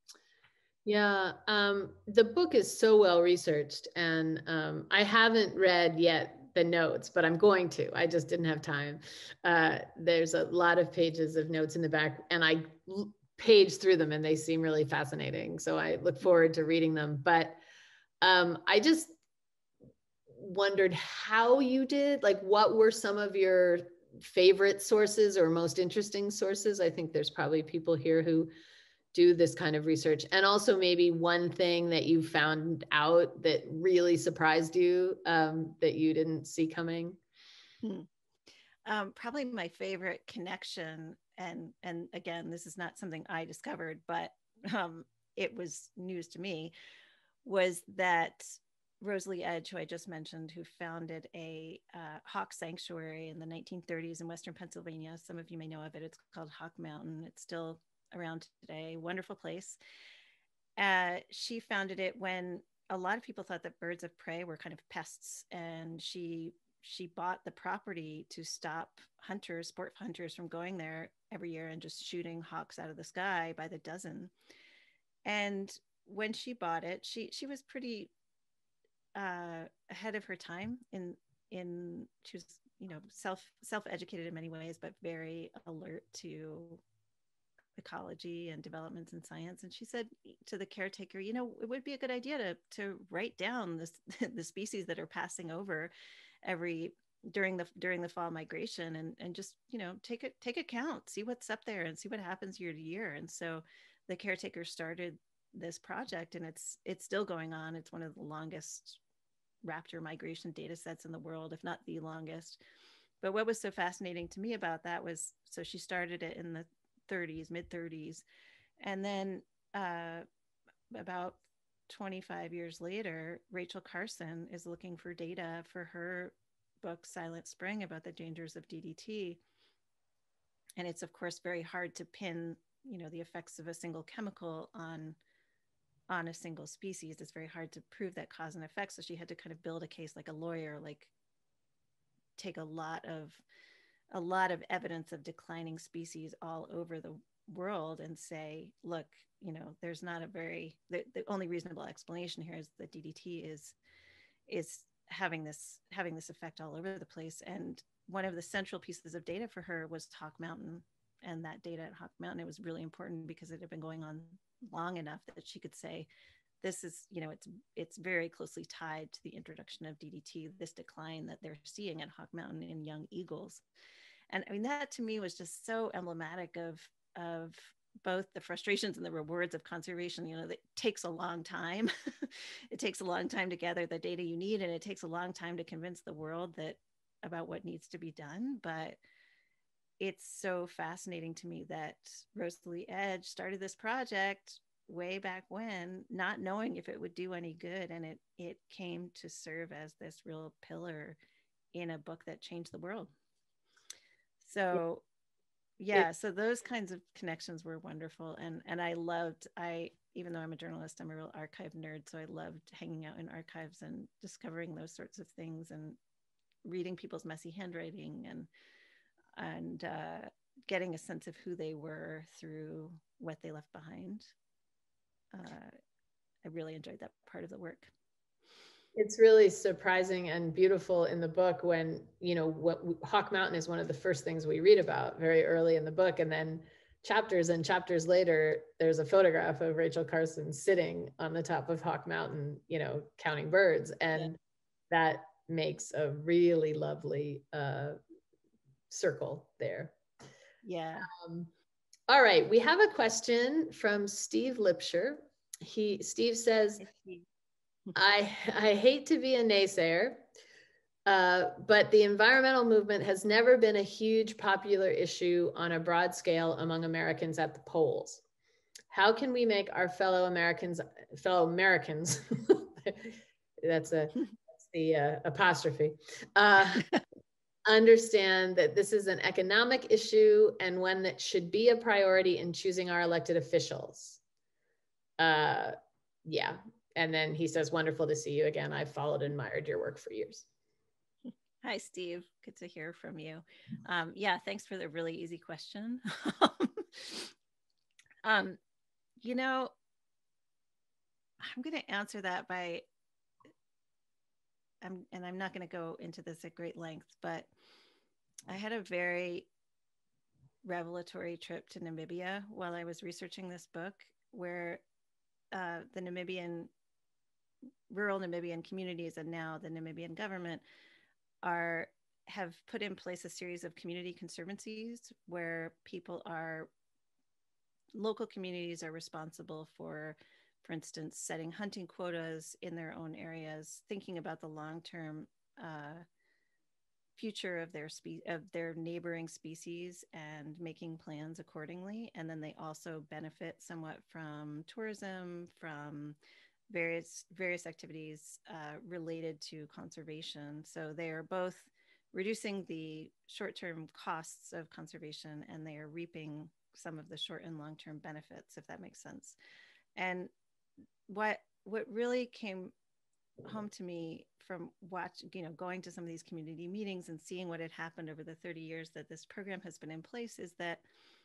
Yeah, um, the book is so well researched, and um, I haven't read yet the notes, but I'm going to. I just didn't have time. Uh, there's a lot of pages of notes in the back, and I l- page through them, and they seem really fascinating. So I look forward to reading them. But um, I just wondered how you did, like, what were some of your favorite sources or most interesting sources? I think there's probably people here who do this kind of research, and also maybe one thing that you found out that really surprised you, um, that you didn't see coming. Hmm. Um, probably my favorite connection, and and again, this is not something I discovered, but um, it was news to me, was that Rosalie Edge, who I just mentioned, who founded a uh, hawk sanctuary in the nineteen thirties in Western Pennsylvania. Some of you may know of it. It's called Hawk Mountain. It's still around today. Wonderful place. Uh, she founded it when a lot of people thought that birds of prey were kind of pests, and she she bought the property to stop hunters, sport hunters, from going there every year and just shooting hawks out of the sky by the dozen. And when she bought it, she she was pretty uh, ahead of her time in in she was, you know, self self educated in many ways, but very alert to ecology and developments in science. And she said to the caretaker, you know, it would be a good idea to to write down this the species that are passing over every during the during the fall migration, and and just, you know, take it take account, see what's up there and see what happens year to year. And so the caretaker started this project, and it's it's still going on. It's one of the longest raptor migration data sets in the world, if not the longest. But what was so fascinating to me about that was, so she started it in the thirties, mid thirties, and then uh, about twenty-five years later, Rachel Carson is looking for data for her book Silent Spring about the dangers of D D T. And it's, of course, very hard to pin, you know, the effects of a single chemical on on a single species. It's very hard to prove that cause and effect. So she had to kind of build a case like a lawyer, like take a lot of a lot of evidence of declining species all over the world and say, look, you know, there's not a very the, the only reasonable explanation here is that D D T is is having this having this effect all over the place. And one of the central pieces of data for her was Hawk Mountain. And that data at Hawk Mountain, it was really important because it had been going on long enough that she could say, this is, you know, it's it's very closely tied to the introduction of D D T, this decline that they're seeing at Hawk Mountain in young eagles. And I mean, that to me was just so emblematic of, of both the frustrations and the rewards of conservation. You know, it takes a long time. It takes a long time to gather the data you need, and it takes a long time to convince the world that about what needs to be done. But it's so fascinating to me that Rosalie Edge started this project way back when, not knowing if it would do any good. And it, it came to serve as this real pillar in a book that changed the world. So yeah, so those kinds of connections were wonderful. And, and I loved, I, even though I'm a journalist, I'm a real archive nerd. So I loved hanging out in archives and discovering those sorts of things and reading people's messy handwriting and, and uh, getting a sense of who they were through what they left behind. Uh, I really enjoyed that part of the work. It's really surprising and beautiful in the book when, you know, what Hawk Mountain is one of the first things we read about very early in the book. And then chapters and chapters later, there's a photograph of Rachel Carson sitting on the top of Hawk Mountain, you know, counting birds. And yeah. that makes a really lovely uh, circle there. Yeah. Um, all right. We have a question from Steve Lipsher. He, Steve says, I, I hate to be a naysayer, uh, but the environmental movement has never been a huge popular issue on a broad scale among Americans at the polls. How can we make our fellow Americans, fellow Americans, that's a that's the uh, apostrophe, uh, understand that this is an economic issue and one that should be a priority in choosing our elected officials? Uh, yeah. And then he says, wonderful to see you again. I've followed and admired your work for years. Hi, Steve. Good to hear from you. Um, yeah, thanks for the really easy question. um, you know, I'm going to answer that by, I'm, and I'm not going to go into this at great length, but I had a very revelatory trip to Namibia while I was researching this book, where uh, the Namibian rural Namibian communities and now the Namibian government are have put in place a series of community conservancies where people are local communities are responsible for, for instance, setting hunting quotas in their own areas, thinking about the long-term uh, future of their spe- of their neighboring species and making plans accordingly. And then they also benefit somewhat from tourism, from various various activities uh, related to conservation. So they are both reducing the short-term costs of conservation, and they are reaping some of the short and long-term benefits, if that makes sense. And what what really came home to me from watch, you know, going to some of these community meetings and seeing what had happened over the thirty years that this program has been in place is that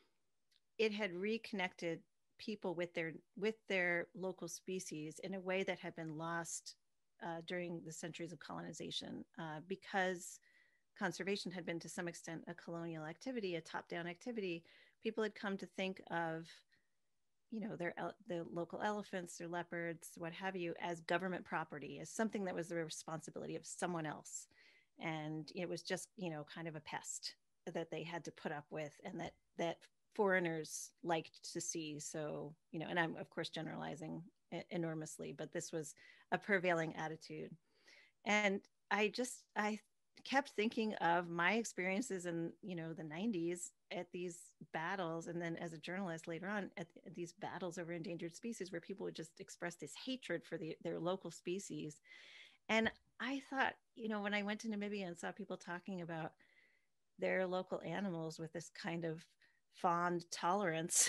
it had reconnected people with their with their local species in a way that had been lost uh, during the centuries of colonization, uh, because conservation had been to some extent a colonial activity, a top-down activity. People had come to think of, you know, their the local elephants, their leopards, what have you, as government property, as something that was the responsibility of someone else, and it was just, you know, kind of a pest that they had to put up with, and that that foreigners liked to see. So, you know, and I'm of course generalizing enormously, but this was a prevailing attitude. And I just, I kept thinking of my experiences in, you know, the nineties at these battles. And then as a journalist later on at, at these battles over endangered species, where people would just express this hatred for the, their local species. And I thought, you know, when I went to Namibia and saw people talking about their local animals with this kind of fond tolerance,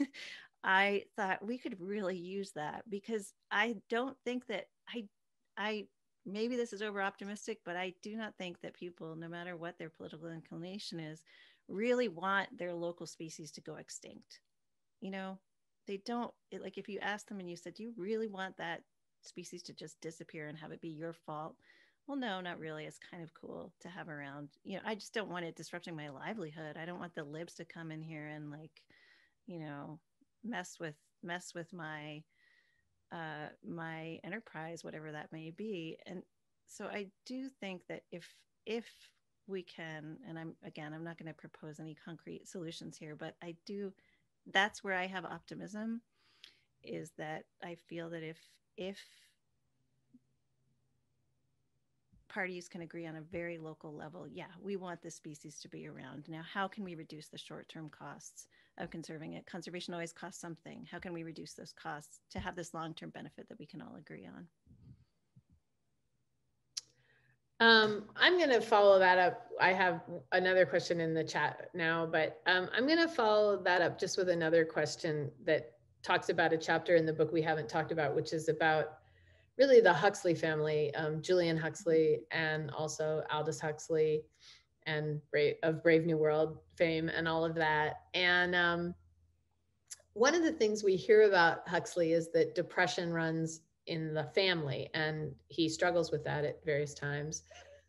I thought we could really use that, because I don't think that I, I, maybe this is over optimistic, but I do not think that people, no matter what their political inclination is, really want their local species to go extinct. You know, they don't, it, like if you ask them and you said, do you really want that species to just disappear and have it be your fault? Well, no, not really. It's kind of cool to have around. You know, I just don't want it disrupting my livelihood. I don't want the libs to come in here and, like, you know, mess with mess with my uh my enterprise, whatever that may be. And so I do think that if if we can, and I'm, again, I'm not going to propose any concrete solutions here, but I do, that's where I have optimism, is that I feel that if, if parties can agree on a very local level, yeah, we want this species to be around. Now, how can we reduce the short-term costs of conserving it? Conservation always costs something. How can we reduce those costs to have this long-term benefit that we can all agree on? Um, I'm going to follow that up. I have another question in the chat now, but um, I'm going to follow that up just with another question that talks about a chapter in the book we haven't talked about, which is about really the Huxley family, um, Julian Huxley, and also Aldous Huxley, and Brave, of Brave New World fame and all of that. And um, one of the things we hear about Huxley is that depression runs in the family, and he struggles with that at various times.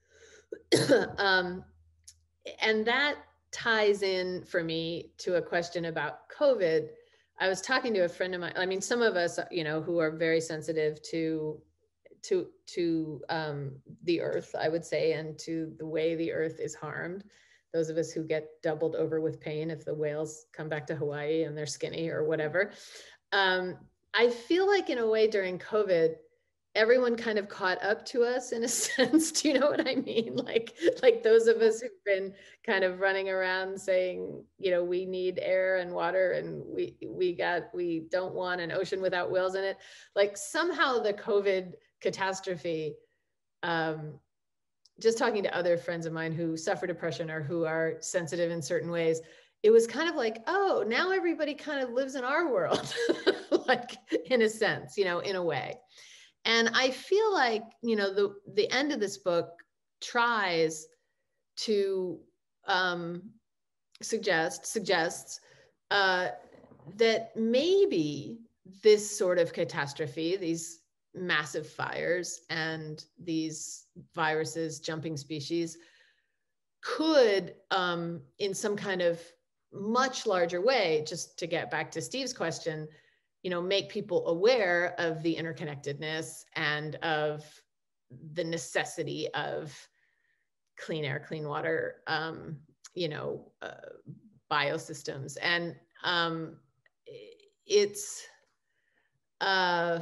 um, and that ties in for me to a question about COVID. I was talking to a friend of mine. I mean, some of us, you know, who are very sensitive to to to um, the earth, I would say, and to the way the earth is harmed. Those of us who get doubled over with pain if the whales come back to Hawaii and they're skinny or whatever. Um, I feel like in a way during COVID, everyone kind of caught up to us in a sense. Do you know what I mean? Like, like those of us who've been kind of running around saying, you know, we need air and water, and we we got we don't want an ocean without whales in it. Like somehow the COVID catastrophe, um, just talking to other friends of mine who suffer depression or who are sensitive in certain ways, it was kind of like, oh, now everybody kind of lives in our world, like in a sense, you know, in a way. And I feel like, you know, the, the end of this book tries to um, suggest, suggests uh, that maybe this sort of catastrophe, these massive fires and these viruses, jumping species, could, um, in some kind of much larger way, just to get back to Steve's question, you know, make people aware of the interconnectedness and of the necessity of clean air, clean water, um, you know, uh, biosystems. And um, it's, uh,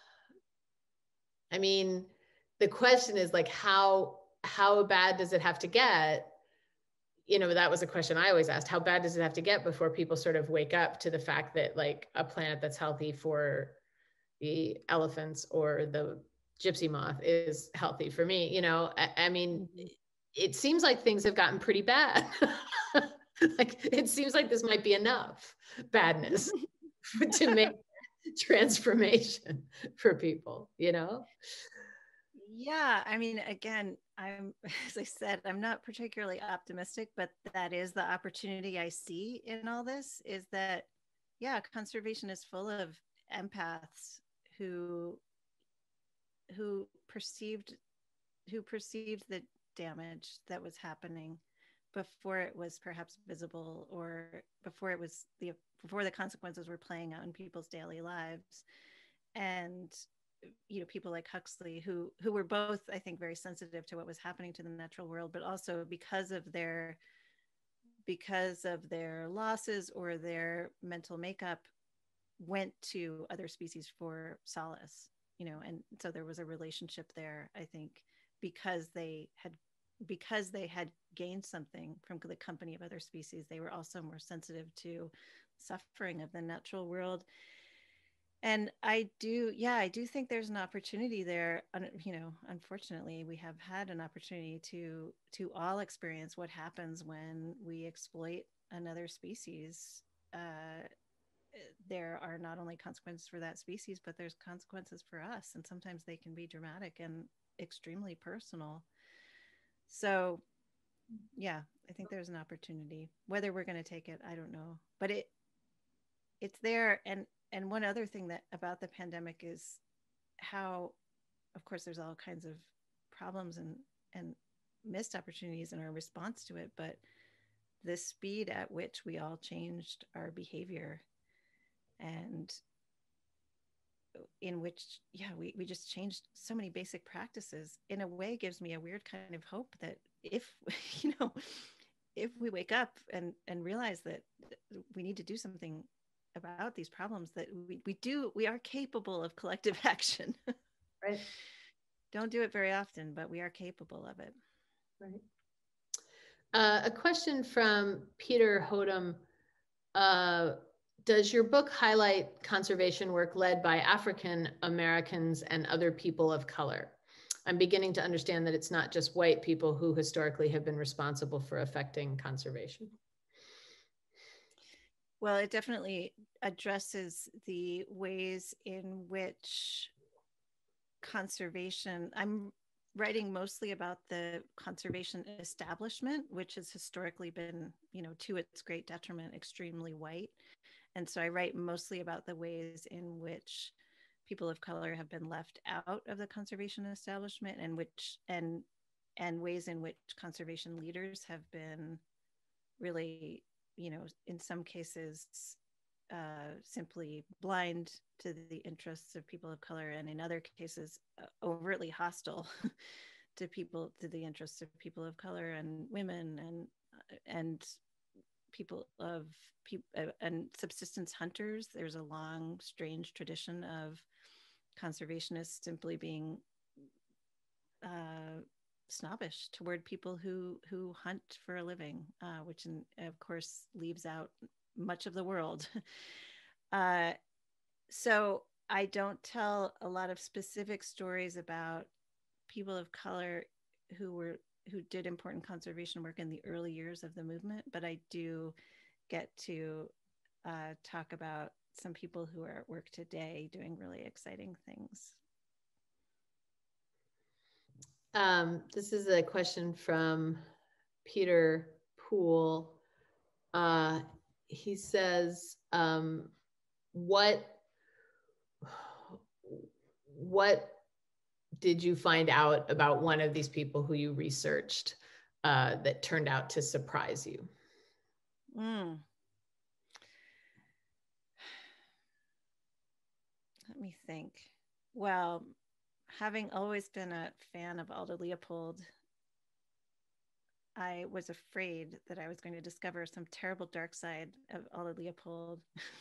I mean, the question is like, how, how bad does it have to get? You know, that was a question I always asked. How bad does it have to get before people sort of wake up to the fact that like a planet that's healthy for the elephants or the gypsy moth is healthy for me? You know, I, I mean, it seems like things have gotten pretty bad. Like, it seems like this might be enough badness to make transformation for people, you know? Yeah, I mean, again, I'm, as I said, I'm not particularly optimistic, but that is the opportunity I see in all this, is that, yeah, conservation is full of empaths who, who perceived, who perceived the damage that was happening before it was perhaps visible, or before it was the, before the consequences were playing out in people's daily lives. And you know, people like Huxley, who who were both, I think, very sensitive to what was happening to the natural world, but also because of their because of their losses or their mental makeup, went to other species for solace. You know, and so there was a relationship there, I think, because they had because they had gained something from the company of other species. They were also more sensitive to suffering of the natural world. And I do, yeah, I do think there's an opportunity there. You know, unfortunately, we have had an opportunity to to all experience what happens when we exploit another species. Uh, there are not only consequences for that species, but there's consequences for us, and sometimes they can be dramatic and extremely personal. So, yeah, I think there's an opportunity. Whether we're going to take it, I don't know, but it it's there. And and one other thing that about the pandemic is how, of course, there's all kinds of problems and and missed opportunities in our response to it, but the speed at which we all changed our behavior, and in which, yeah, we, we just changed so many basic practices, in a way gives me a weird kind of hope that if, you know, if we wake up and, and realize that we need to do something about these problems, that we, we do, we are capable of collective action. Right. Don't do it very often, but we are capable of it. Right. Uh, a question from Peter Hodum. Uh, does your book highlight conservation work led by African Americans and other people of color? I'm beginning to understand that it's not just white people who historically have been responsible for affecting conservation. Well, it definitely addresses the ways in which conservation, I'm writing mostly about the conservation establishment, which has historically been, you know, to its great detriment, extremely white. And so I write mostly about the ways in which people of color have been left out of the conservation establishment, and which and and ways in which conservation leaders have been really, you know, in some cases uh, simply blind to the interests of people of color, and in other cases uh, overtly hostile to people, to the interests of people of color and women and and people of people uh, and subsistence hunters. There's a long, strange tradition of conservationists simply being uh, snobbish toward people who who hunt for a living, uh, which in, of course leaves out much of the world. uh, so I don't tell a lot of specific stories about people of color who were who did important conservation work in the early years of the movement, but I do get to uh, talk about some people who are at work today doing really exciting things. Um, this is a question from Peter Poole. Uh, he says, um, what, what did you find out about one of these people who you researched uh, that turned out to surprise you? Mm. Let me think. Well, having always been a fan of Aldo Leopold, I was afraid that I was going to discover some terrible dark side of Aldo Leopold.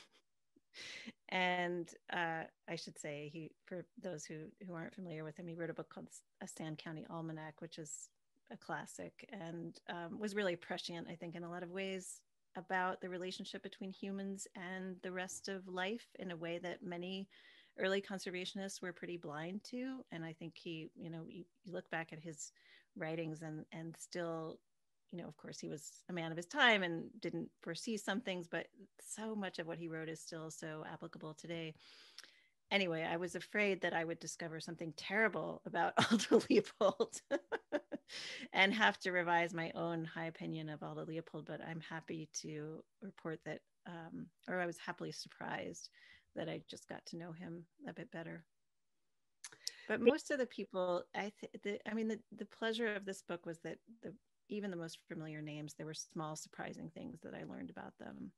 And uh, I should say, he, for those who, who aren't familiar with him, he wrote a book called A Sand County Almanac, which is a classic, and um, was really prescient, I think, in a lot of ways, about the relationship between humans and the rest of life in a way that many early conservationists were pretty blind to. And I think he, you know, you, you look back at his writings and and still, you know, of course, he was a man of his time and didn't foresee some things, but so much of what he wrote is still so applicable today. Anyway, I was afraid that I would discover something terrible about Aldo Leopold and have to revise my own high opinion of Aldo Leopold, but I'm happy to report that, um, or I was happily surprised that I just got to know him a bit better. But most of the people, I, th- the, I mean, the, the pleasure of this book was that the even the most familiar names, there were small, surprising things that I learned about them.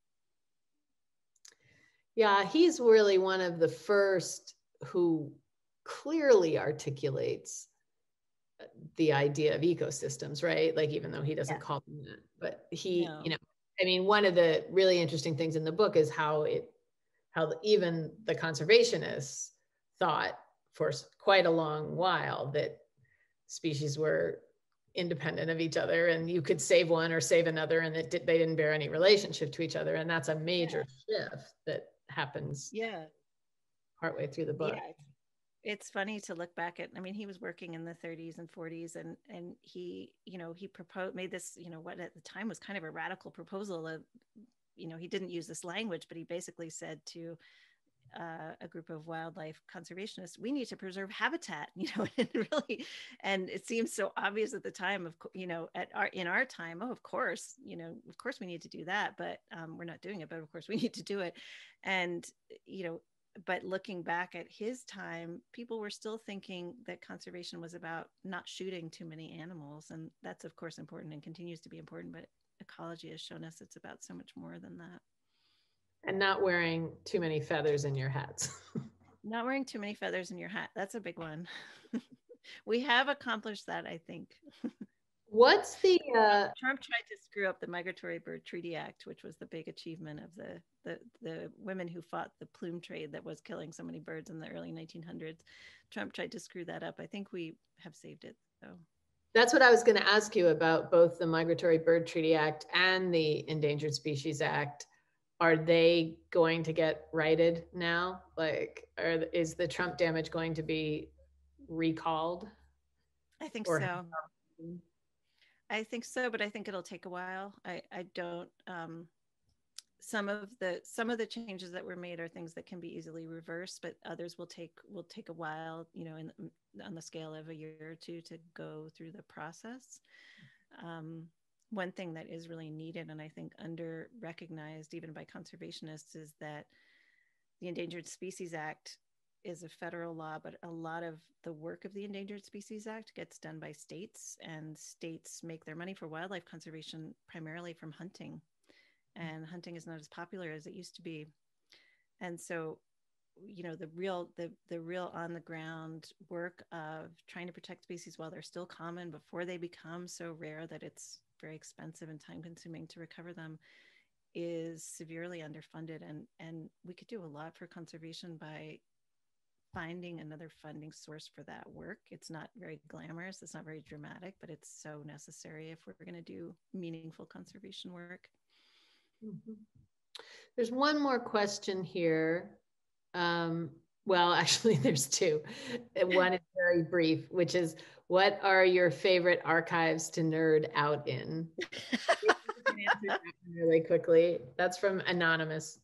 Yeah, he's really one of the first who clearly articulates the idea of ecosystems, right? Like, even though he doesn't Yeah. call them that, but he, No. you know, I mean, one of the really interesting things in the book is how it, how even the conservationists thought for quite a long while that species were independent of each other, and you could save one or save another, and it did, they didn't bear any relationship to each other. And that's a major yeah. shift that happens yeah partway through the book. Yeah, it's funny to look back at. I mean, he was working in the thirties and forties, and and he, you know, he proposed, made this, you know, what at the time was kind of a radical proposal of, you know, he didn't use this language, but he basically said to uh, a group of wildlife conservationists, we need to preserve habitat, you know, and really, and it seems so obvious at the time of, you know, at our, in our time, oh, of course, you know, of course we need to do that, but um, we're not doing it, but of course we need to do it. And, you know, but looking back at his time, people were still thinking that conservation was about not shooting too many animals. And that's of course important and continues to be important, but ecology has shown us it's about so much more than that. And not wearing too many feathers in your hats. Not wearing too many feathers in your hat. That's a big one. We have accomplished that, I think. What's the uh Trump tried to screw up the Migratory Bird Treaty Act, which was the big achievement of the, the the women who fought the plume trade that was killing so many birds in the early nineteen hundreds. Trump tried to screw that up. I think we have saved it, so. That's what I was going to ask you about, both the Migratory Bird Treaty Act and the Endangered Species Act. Are they going to get righted now? Like, are, is the Trump damage going to be recalled? I think Or- so. I think so, but I think it'll take a while. I, I don't, um, some of the, some of the changes that were made are things that can be easily reversed, but others will take, will take a while, you know, in, on the scale of a year or two to go through the process. Um, one thing that is really needed, and I think under recognized even by conservationists, is that the Endangered Species Act is a federal law, but a lot of the work of the Endangered Species Act gets done by states, and states make their money for wildlife conservation primarily from hunting, and hunting is not as popular as it used to be. And so, you know, the real the the real on the ground work of trying to protect species while they're still common before they become so rare that it's very expensive and time consuming to recover them is severely underfunded, and and we could do a lot for conservation by finding another funding source for that work. It's not very glamorous, it's not very dramatic, but it's so necessary if we're going to do meaningful conservation work. Mm-hmm. There's one more question here. Um, well, actually, there's two. One is very brief, which is, what are your favorite archives to nerd out in? You can answer that really quickly. That's from Anonymous.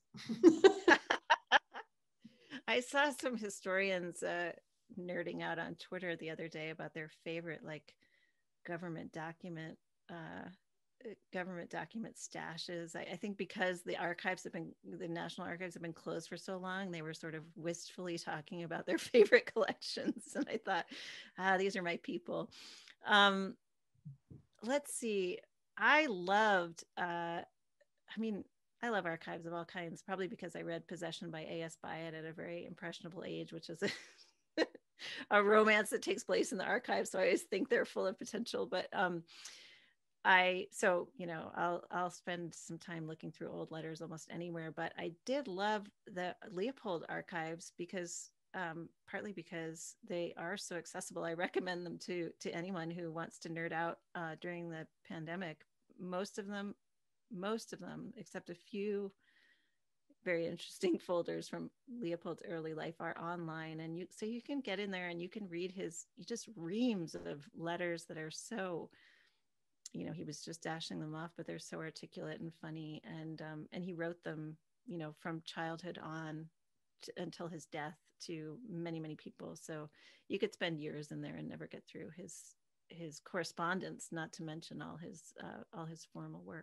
I saw some historians uh, nerding out on Twitter the other day about their favorite, like, government document uh, government document stashes. I, I think because the archives have been, the National Archives have been closed for so long, they were sort of wistfully talking about their favorite collections. And I thought, ah, these are my people. Um, let's see. I loved, uh, I mean, I love archives of all kinds, probably because I read Possession by A S Byatt at a very impressionable age, which is a, a romance that takes place in the archives. So I always think they're full of potential. But um, I, so, you know, I'll, I'll spend some time looking through old letters almost anywhere, but I did love the Leopold archives because um, partly because they are so accessible. I recommend them to, to anyone who wants to nerd out uh, during the pandemic. Most of them, most of them, except a few very interesting folders from Leopold's early life, are online. And you, so you can get in there and you can read his, just reams of letters that are so, you know, he was just dashing them off, but they're so articulate and funny. And, um, and he wrote them, you know, from childhood on to, until his death, to many, many people. So you could spend years in there and never get through his, his correspondence, not to mention all his, uh, all his formal work.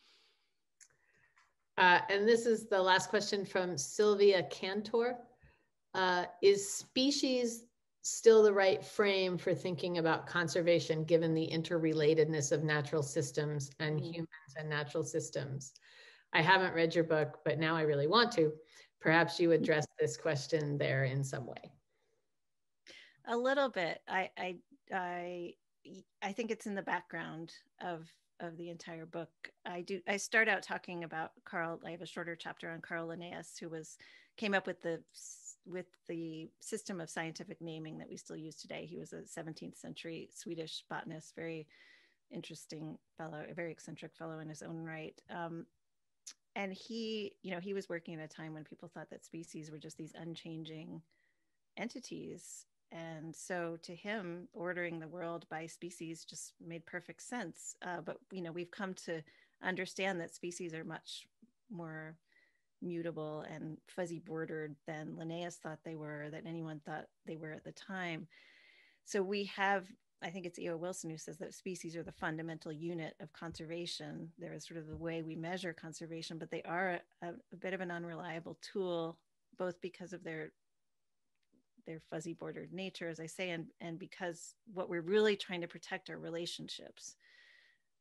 Uh, and this is the last question from Sylvia Cantor. Uh, is species still the right frame for thinking about conservation, given the interrelatedness of natural systems and mm-hmm. humans and natural systems? I haven't read your book, but now I really want to. Perhaps you address this question there in some way. A little bit. I, I, I, I think it's in the background of of the entire book. I do. I start out talking about Carl. I have a shorter chapter on Carl Linnaeus, who was came up with the with the system of scientific naming that we still use today. He was a seventeenth century Swedish botanist, very interesting fellow, a very eccentric fellow in his own right. Um, and he, you know, he was working at a time when people thought that species were just these unchanging entities. And so to him, ordering the world by species just made perfect sense. Uh, but, you know, we've come to understand that species are much more mutable and fuzzy bordered than Linnaeus thought they were, that anyone thought they were at the time. So we have, I think it's E O Wilson who says that species are the fundamental unit of conservation. They're sort of the way we measure conservation, but they are a, a bit of an unreliable tool, both because of their their fuzzy bordered nature, as I say, and, and because what we're really trying to protect are relationships.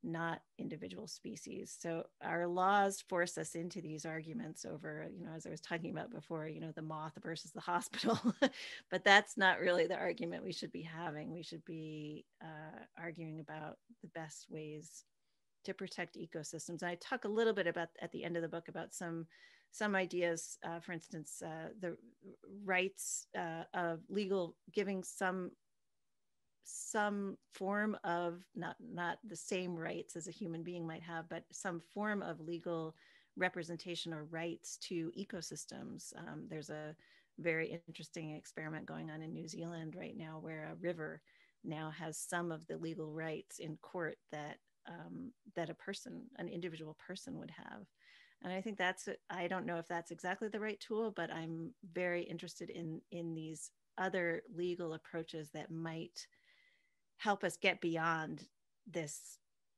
not individual species. So our laws force us into these arguments over, you know, as I was talking about before, you know, the moth versus the hospital. But that's not really the argument we should be having. We should be uh, arguing about the best ways to protect ecosystems. And I talk a little bit about at the end of the book about some some ideas, uh, for instance, uh, the rights uh, of legal, giving some some form of, not not the same rights as a human being might have, but some form of legal representation or rights to ecosystems. Um, there's a very interesting experiment going on in New Zealand right now where a river now has some of the legal rights in court that um, that a person, an individual person would have. And I think that's, I don't know if that's exactly the right tool, but I'm very interested in in these other legal approaches that might help us get beyond this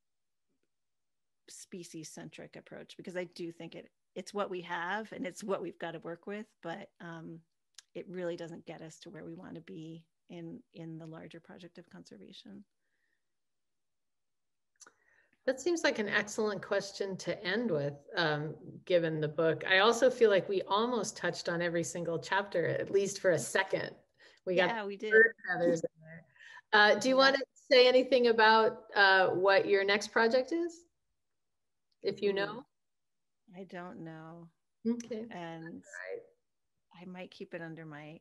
species-centric approach, because I do think it it's what we have and it's what we've got to work with, but um, it really doesn't get us to where we want to be in in the larger project of conservation. That seems like an excellent question to end with, um, given the book. I also feel like we almost touched on every single chapter, at least for a second. We got yeah, we did. bird feathers in there. Uh, do you yeah. want to say anything about uh, what your next project is? If you know? I don't know. Okay. And right. I might keep it under my,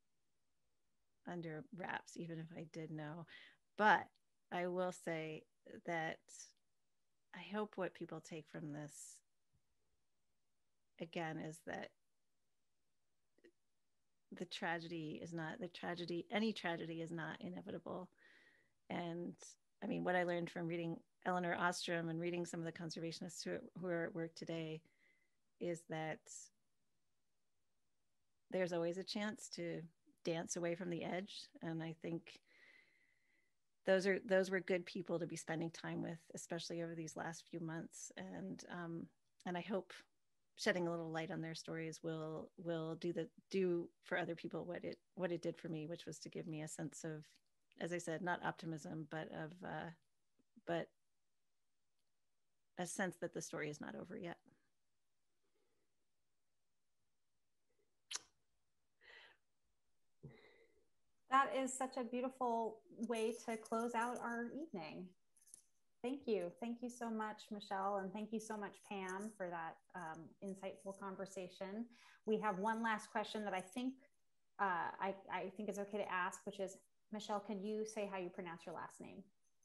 under wraps, even if I did know. But I will say that I hope what people take from this, again, is that the tragedy is not, the tragedy, any tragedy is not inevitable. And I mean, what I learned from reading Elinor Ostrom and reading some of the conservationists who, who are at work today is that there's always a chance to dance away from the edge. And I think those are those were good people to be spending time with, especially over these last few months. And um, and I hope shedding a little light on their stories will will do the do for other people what it what it did for me, which was to give me a sense of, as I said, not optimism, but of uh, but a sense that the story is not over yet. That is such a beautiful way to close out our evening. Thank you. Thank you so much, Michelle. And thank you so much, Pam, for that um, insightful conversation. We have one last question that I think uh, I, I think is okay to ask, which is, Michelle, can you say how you pronounce your last name?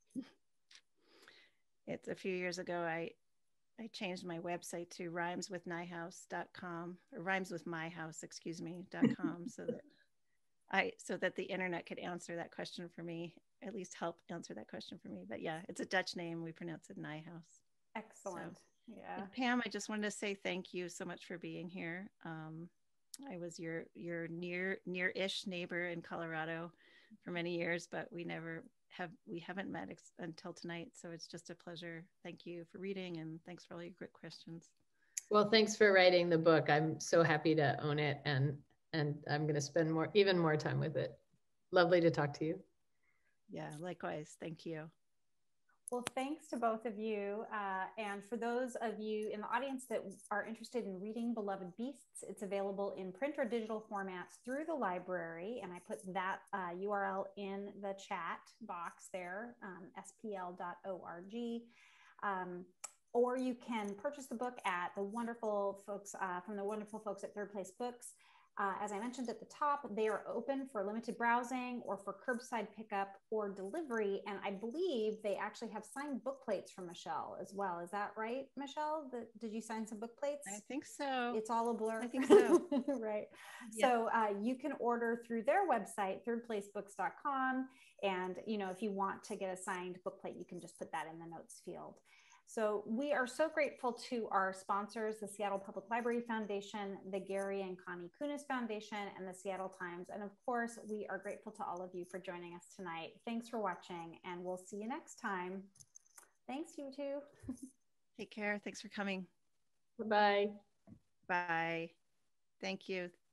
It's a few years ago, I I changed my website to rhymes with nijhuis dot com, or rhymes with my house, excuse me, dot com, so that I so that the internet could answer that question for me, at least help answer that question for me. But yeah, it's a Dutch name. We pronounce it Nijhuis. Excellent. So, yeah. And Pam, I just wanted to say thank you so much for being here. Um, I was your your near near-ish neighbor in Colorado for many years, but we never have we haven't met ex- until tonight. So it's just a pleasure. Thank you for reading, and thanks for all your great questions. Well, thanks for writing the book. I'm so happy to own it, and and I'm going to spend more, even more time with it. Lovely to talk to you. Yeah, likewise. Thank you. Well, thanks to both of you. Uh, and for those of you in the audience that are interested in reading Beloved Beasts, it's available in print or digital formats through the library. And I put that uh, U R L in the chat box there, um, s p l dot org. Um, or you can purchase the book at the wonderful folks uh, from the wonderful folks at Third Place Books. Uh, as I mentioned at the top, they are open for limited browsing or for curbside pickup or delivery. And I believe they actually have signed book plates from Michelle as well. Is that right, Michelle? The, did you sign some book plates? I think so. It's all a blur. I think so. Right. Yeah. So uh, you can order through their website, third place books dot com. And, you know, if you want to get a signed book plate, you can just put that in the notes field. So we are so grateful to our sponsors, the Seattle Public Library Foundation, the Gary and Connie Kunis Foundation, and the Seattle Times. And of course, we are grateful to all of you for joining us tonight. Thanks for watching, and we'll see you next time. Thanks, you two. Take care. Thanks for coming. Bye-bye. Bye. Thank you.